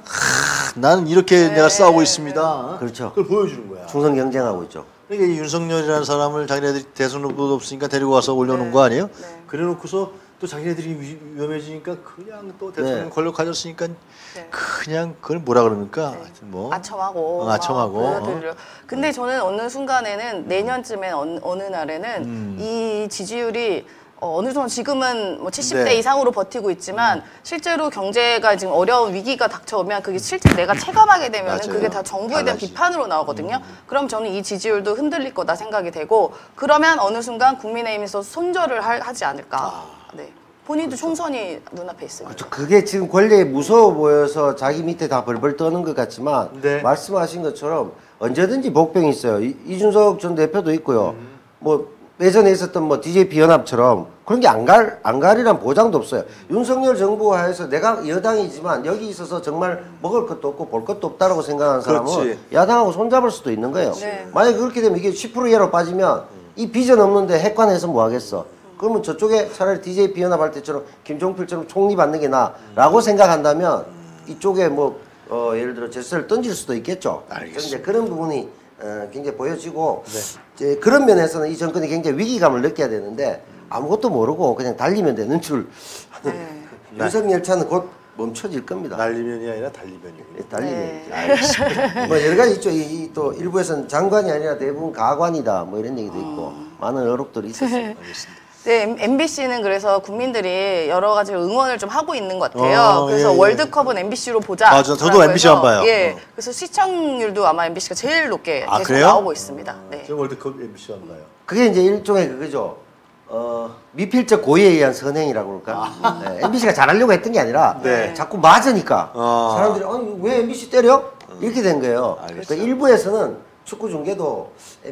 S1: 나는 이렇게 내가 싸우고 있습니다.
S2: 그렇죠.
S1: 그걸 보여주는 거야.
S2: 충성 경쟁하고 있죠.
S1: 그러니까 이 윤석열이라는 사람을 자기네들이 대선 후보도 없으니까 데리고 와서 올려놓은 거 아니에요?
S3: 네.
S1: 그래놓고서 또 자기네들이 위- 위험해지니까 그냥 또 대통령
S2: 네.
S1: 권력 가졌으니까
S3: 네.
S1: 그냥 그걸 뭐라 그럽니까? 하여튼 뭐
S3: 아첨하고
S1: 어, 아첨하고.
S3: 막 보여드리려. 근데 저는 어느 순간에는 내년쯤에 어느, 어느 날에는
S1: 음.
S3: 이 지지율이 어, 어느 정도 지금은 뭐 칠십 대
S1: 네.
S3: 이상으로 버티고 있지만 실제로 경제가 지금 어려운 위기가 닥쳐오면 그게 실제 내가 체감하게 되면
S1: 맞아요.
S3: 그게 다 정부에 대한
S1: 달라지죠.
S3: 비판으로 나오거든요. 그럼 저는 이 지지율도 흔들릴 거다 생각이 되고 그러면 어느 순간 국민의힘에서 손절을 할- 하지 않을까. 네. 본인도 총선이 눈앞에 있습니다.
S2: 그렇죠. 그게 지금 권력이 무서워 보여서 자기 밑에 다 벌벌 떠는 것 같지만
S1: 네.
S2: 말씀하신 것처럼 언제든지 복병이 있어요. 이, 이준석 전 대표도 있고요. 뭐 예전에 있었던 뭐 디제이 비연합처럼 그런 게 안 갈, 안 가리란 보장도 없어요. 윤석열 정부 하에서 내가 여당이지만 여기 있어서 정말 먹을 것도 없고 볼 것도 없다라고 생각하는 사람은
S1: 그렇지.
S2: 야당하고 손잡을 수도 있는 거예요.
S3: 네.
S2: 만약에 그렇게 되면 이게 십 퍼센트 이하로 빠지면 이 비전 없는데 핵관해서 뭐 하겠어. 그러면 저쪽에 차라리 디제이 비연합 할 때처럼 김종필처럼 총리 받는 게 나라고 생각한다면 이쪽에 뭐 어, 예를 들어 제스를 던질 수도 있겠죠.
S1: 알겠습니다.
S2: 이제 그런 부분이 어, 굉장히 보여지고
S1: 네.
S2: 이제 그런 면에서는 이 정권이 굉장히 위기감을 느껴야 되는데 아무것도 모르고 그냥 달리면 되는 줄
S3: 네.
S2: 윤석 열차는 곧 멈춰질 겁니다.
S1: 날리면이 아니라 달리면이군요.
S2: 예, 달리면
S3: 네.
S2: 이제. 알겠습니다. 뭐 여러 가지 있죠. 이, 이 또 일부에서는 장관이 아니라 대부분 가관이다 뭐 이런 얘기도 있고 많은 어록들이 있었어요.
S1: 알겠습니다.
S3: 네, 엠비씨는 그래서 국민들이 여러 가지 응원을 좀 하고 있는 것 같아요.
S1: 어,
S3: 그래서
S1: 예, 예.
S3: 월드컵은 엠비씨로 보자.
S1: 맞아, 저도 엠비씨만 봐요.
S3: 예,
S1: 어.
S3: 그래서 시청률도 아마 엠비씨가 제일 높게
S1: 아,
S3: 계속
S1: 그래요?
S3: 나오고 있습니다. 네.
S1: 저 월드컵 엠비씨만 봐요.
S2: 그게 이제 일종의 그거죠. 어, 미필적 고의에 의한 선행이라고 그럴까? 네, 엠비씨가 잘하려고 했던 게 아니라
S1: 네.
S2: 자꾸 맞으니까
S1: 어.
S2: 사람들이 아니 왜 엠비씨 때려? 이렇게 된 거예요.
S1: 알겠죠.
S2: 그러니까 일부에서는 축구 중계도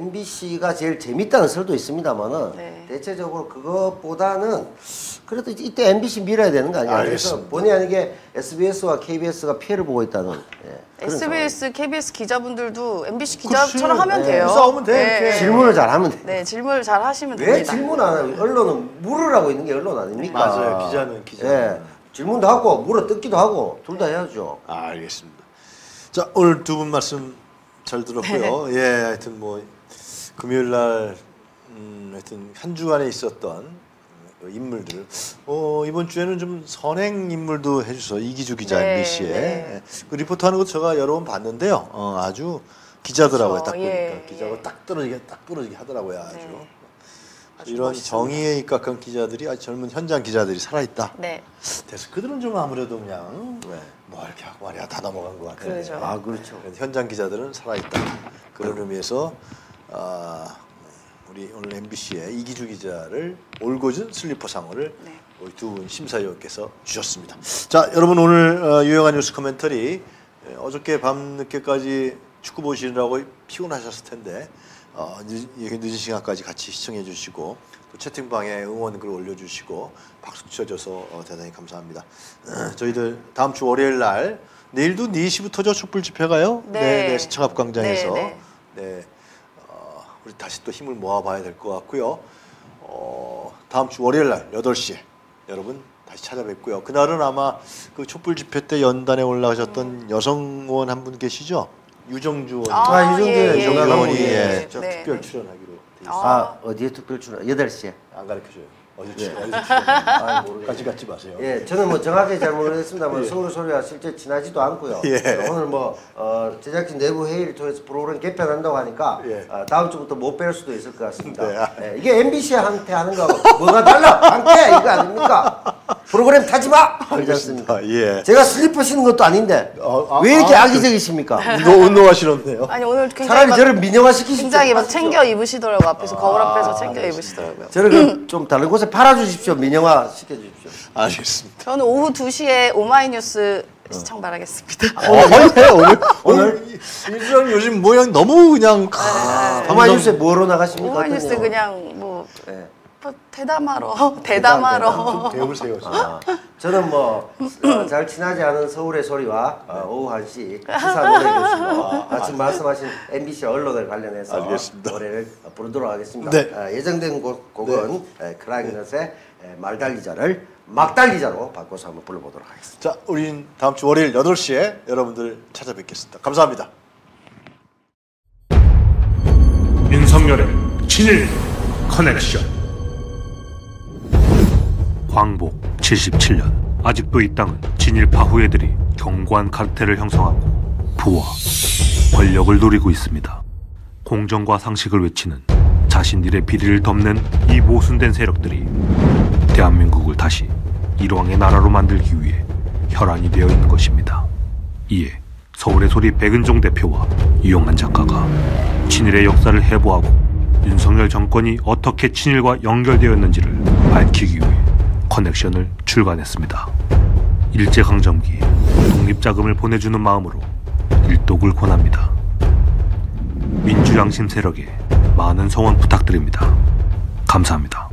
S2: 엠비씨가 제일 재밌다는 설도 있습니다만은
S3: 네.
S2: 대체적으로 그것보다는 그래도 이때 엠비씨 밀어야 되는 거 아니야? 그래서
S1: 알겠습니다.
S2: 본의 아니게 에스비에스와 케이비에스가 피해를 보고 있다는 예, 그런
S3: 에스비에스, 케이비에스 기자분들도 엠비씨 기자처럼
S1: 그치.
S3: 하면
S2: 네.
S3: 돼요.
S1: 싸우면 돼,
S3: 네.
S1: 이렇게.
S2: 질문을 잘하면 돼.
S3: 네, 질문을 잘 하시면
S2: 왜
S3: 됩니다.
S2: 질문 안 해요? 언론은 물으라고 있는 게 언론 아닙니까?
S1: 맞아요. 기자는 기자는.
S2: 예. 질문도 하고 물어 뜯기도 하고 둘 다 해야죠.
S1: 아, 알겠습니다. 자, 오늘 두 분 말씀 잘 들었고요.
S3: 네.
S1: 예, 하여튼 뭐 금요일 날 음, 하여튼 한 주간에 있었던 그 인물들. 어, 이번 주에는 좀 선행 인물도 해주셔서 이기주 기자
S3: 네,
S1: 엠비씨에
S3: 네.
S1: 그 리포트하는 것도 제가 여러 번 봤는데요. 어, 아주 기자더라고요.
S3: 그렇죠.
S1: 딱 보니까
S3: 예,
S1: 기자가
S3: 예.
S1: 딱 떨어지게 딱 부러지게 하더라고요. 아주.
S3: 네. 아주
S1: 이런
S3: 멋있습니다.
S1: 정의에 입각한 기자들이 아주 젊은 현장 기자들이 살아있다.
S3: 네,
S1: 데스크들은 좀 아무래도 그냥 뭐 이렇게 하고 말이야 다 넘어간 것 같아요.
S3: 그러죠.
S2: 아 그렇죠.
S1: 현장 기자들은 살아있다. 그런 의미에서 아, 우리 오늘 엠비씨의 이기주 기자를 올고준 슬리퍼상을
S3: 네.
S1: 우리 두 분 심사위원께서 주셨습니다. 자, 여러분 오늘 어, 유용한 뉴스 코멘터리 예, 어저께 밤 늦게까지 축구 보시느라고 피곤하셨을 텐데 어, 늦, 이렇게 늦은 시간까지 같이 시청해 주시고 또 채팅방에 응원 글 올려주시고 박수 쳐줘서 어, 대단히 감사합니다. 어, 저희들 다음 주 월요일 날 내일도 네 시부터 저 촛불 집회가요?
S3: 네.
S1: 네, 네 시청합광장에서
S3: 네,
S1: 네,
S3: 네.
S1: 어, 우리 다시 또 힘을 모아봐야 될 것 같고요. 어, 다음 주 월요일 날 여덟 시에 여러분 다시 찾아뵙고요. 그날은 아마 그 촛불 집회 때 연단에 올라가셨던
S3: 음.
S1: 여성 의원 한 분 계시죠? 유정주 의원.
S3: 아,
S2: 아, 유정주
S3: 예, 예,
S2: 유정주
S1: 의원이
S3: 예,
S1: 예,
S3: 예.
S1: 저
S3: 네,
S1: 특별
S3: 네.
S1: 출연하기로 돼 있어요.
S3: 아.
S2: 아 어디에 특별 출연? 여덟 시에.
S1: 안 가르쳐줘요. 어제 치- 어제 치- 까지 갖지 마세요.
S2: 예, 저는 뭐 정확히 잘 모르겠습니다만 서울 소리와 실제 친하지도 않고요.
S1: 예.
S2: 오늘 뭐 어, 제작진 내부 회의를 통해서 프로그램 개편한다고 하니까
S1: 예.
S2: 어, 다음 주부터 못 뵐 수도 있을 것 같습니다.
S1: 네.
S2: 예, 이게 엠비씨한테 하는 거하고 뭐가 달라? 안돼 이거 아닙니까? 프로그램 타지 마! 그러지 않습니까?
S1: 알겠습니다. 예.
S2: 제가 슬리퍼 신는 것도 아닌데
S1: 어, 아,
S2: 왜 이렇게
S1: 아,
S2: 악의적이십니까?
S1: 운동 운동하시는데요.
S3: 아니 오늘 굉장히
S2: 차라리
S3: 막,
S2: 저를 민영화 시키십시오.
S3: 굉장히 막 챙겨 입으시더라고 앞에서 거울 앞에서 챙겨 입으시더라고요.
S2: 저를 그좀 다른 곳에 팔아주십시오. 민영화 시켜주십시오.
S1: 알겠습니다.
S3: 저는 오후 두 시에 오마이뉴스 시청 바라겠습니다.
S1: 어, 오늘 오늘 오늘 일정 요즘 모양 너무 그냥
S2: 오마이뉴스에 뭐로 나가십니까?
S3: 오마이뉴스
S2: 어떤
S3: 그냥 뭐,
S2: 네.
S3: 뭐 대담하러 대담하러
S1: 배우세요. 지금.
S2: 아, 저는 뭐 잘 친하지 않은 서울의 소리와 어, 오후 한 시 시사 노래 교실로 아, 지금 말씀하신 엠비씨 언론을 관련해서
S1: 알겠습니다.
S2: 노래를 부르도록 하겠습니다.
S1: 네.
S2: 아, 예정된 곡, 곡은 네. 크라잉넛의 말달리자를 막달리자로 바꿔서 한번 불러보도록 하겠습니다.
S1: 자, 우린 다음 주 월요일 여덟 시에 여러분들 찾아뵙겠습니다. 감사합니다.
S4: 윤석열의 친일 커넥션. 광복 칠십칠 년 아직도 이 땅은 진일파 후예들이 견고한 카르텔을 형성하고 부와 권력을 누리고 있습니다. 공정과 상식을 외치는 자신들의 비리를 덮는 이 모순된 세력들이 대한민국을 다시 일왕의 나라로 만들기 위해 혈안이 되어 있는 것입니다. 이에 서울의 소리 백은종 대표와 이용한 작가가 친일의 역사를 해부하고 윤석열 정권이 어떻게 친일과 연결되었는지를 밝히기 위해 커넥션을 출간했습니다. 일제강점기 독립자금을 보내주는 마음으로 일독을 권합니다. 민주양심 세력에 많은 성원 부탁드립니다. 감사합니다.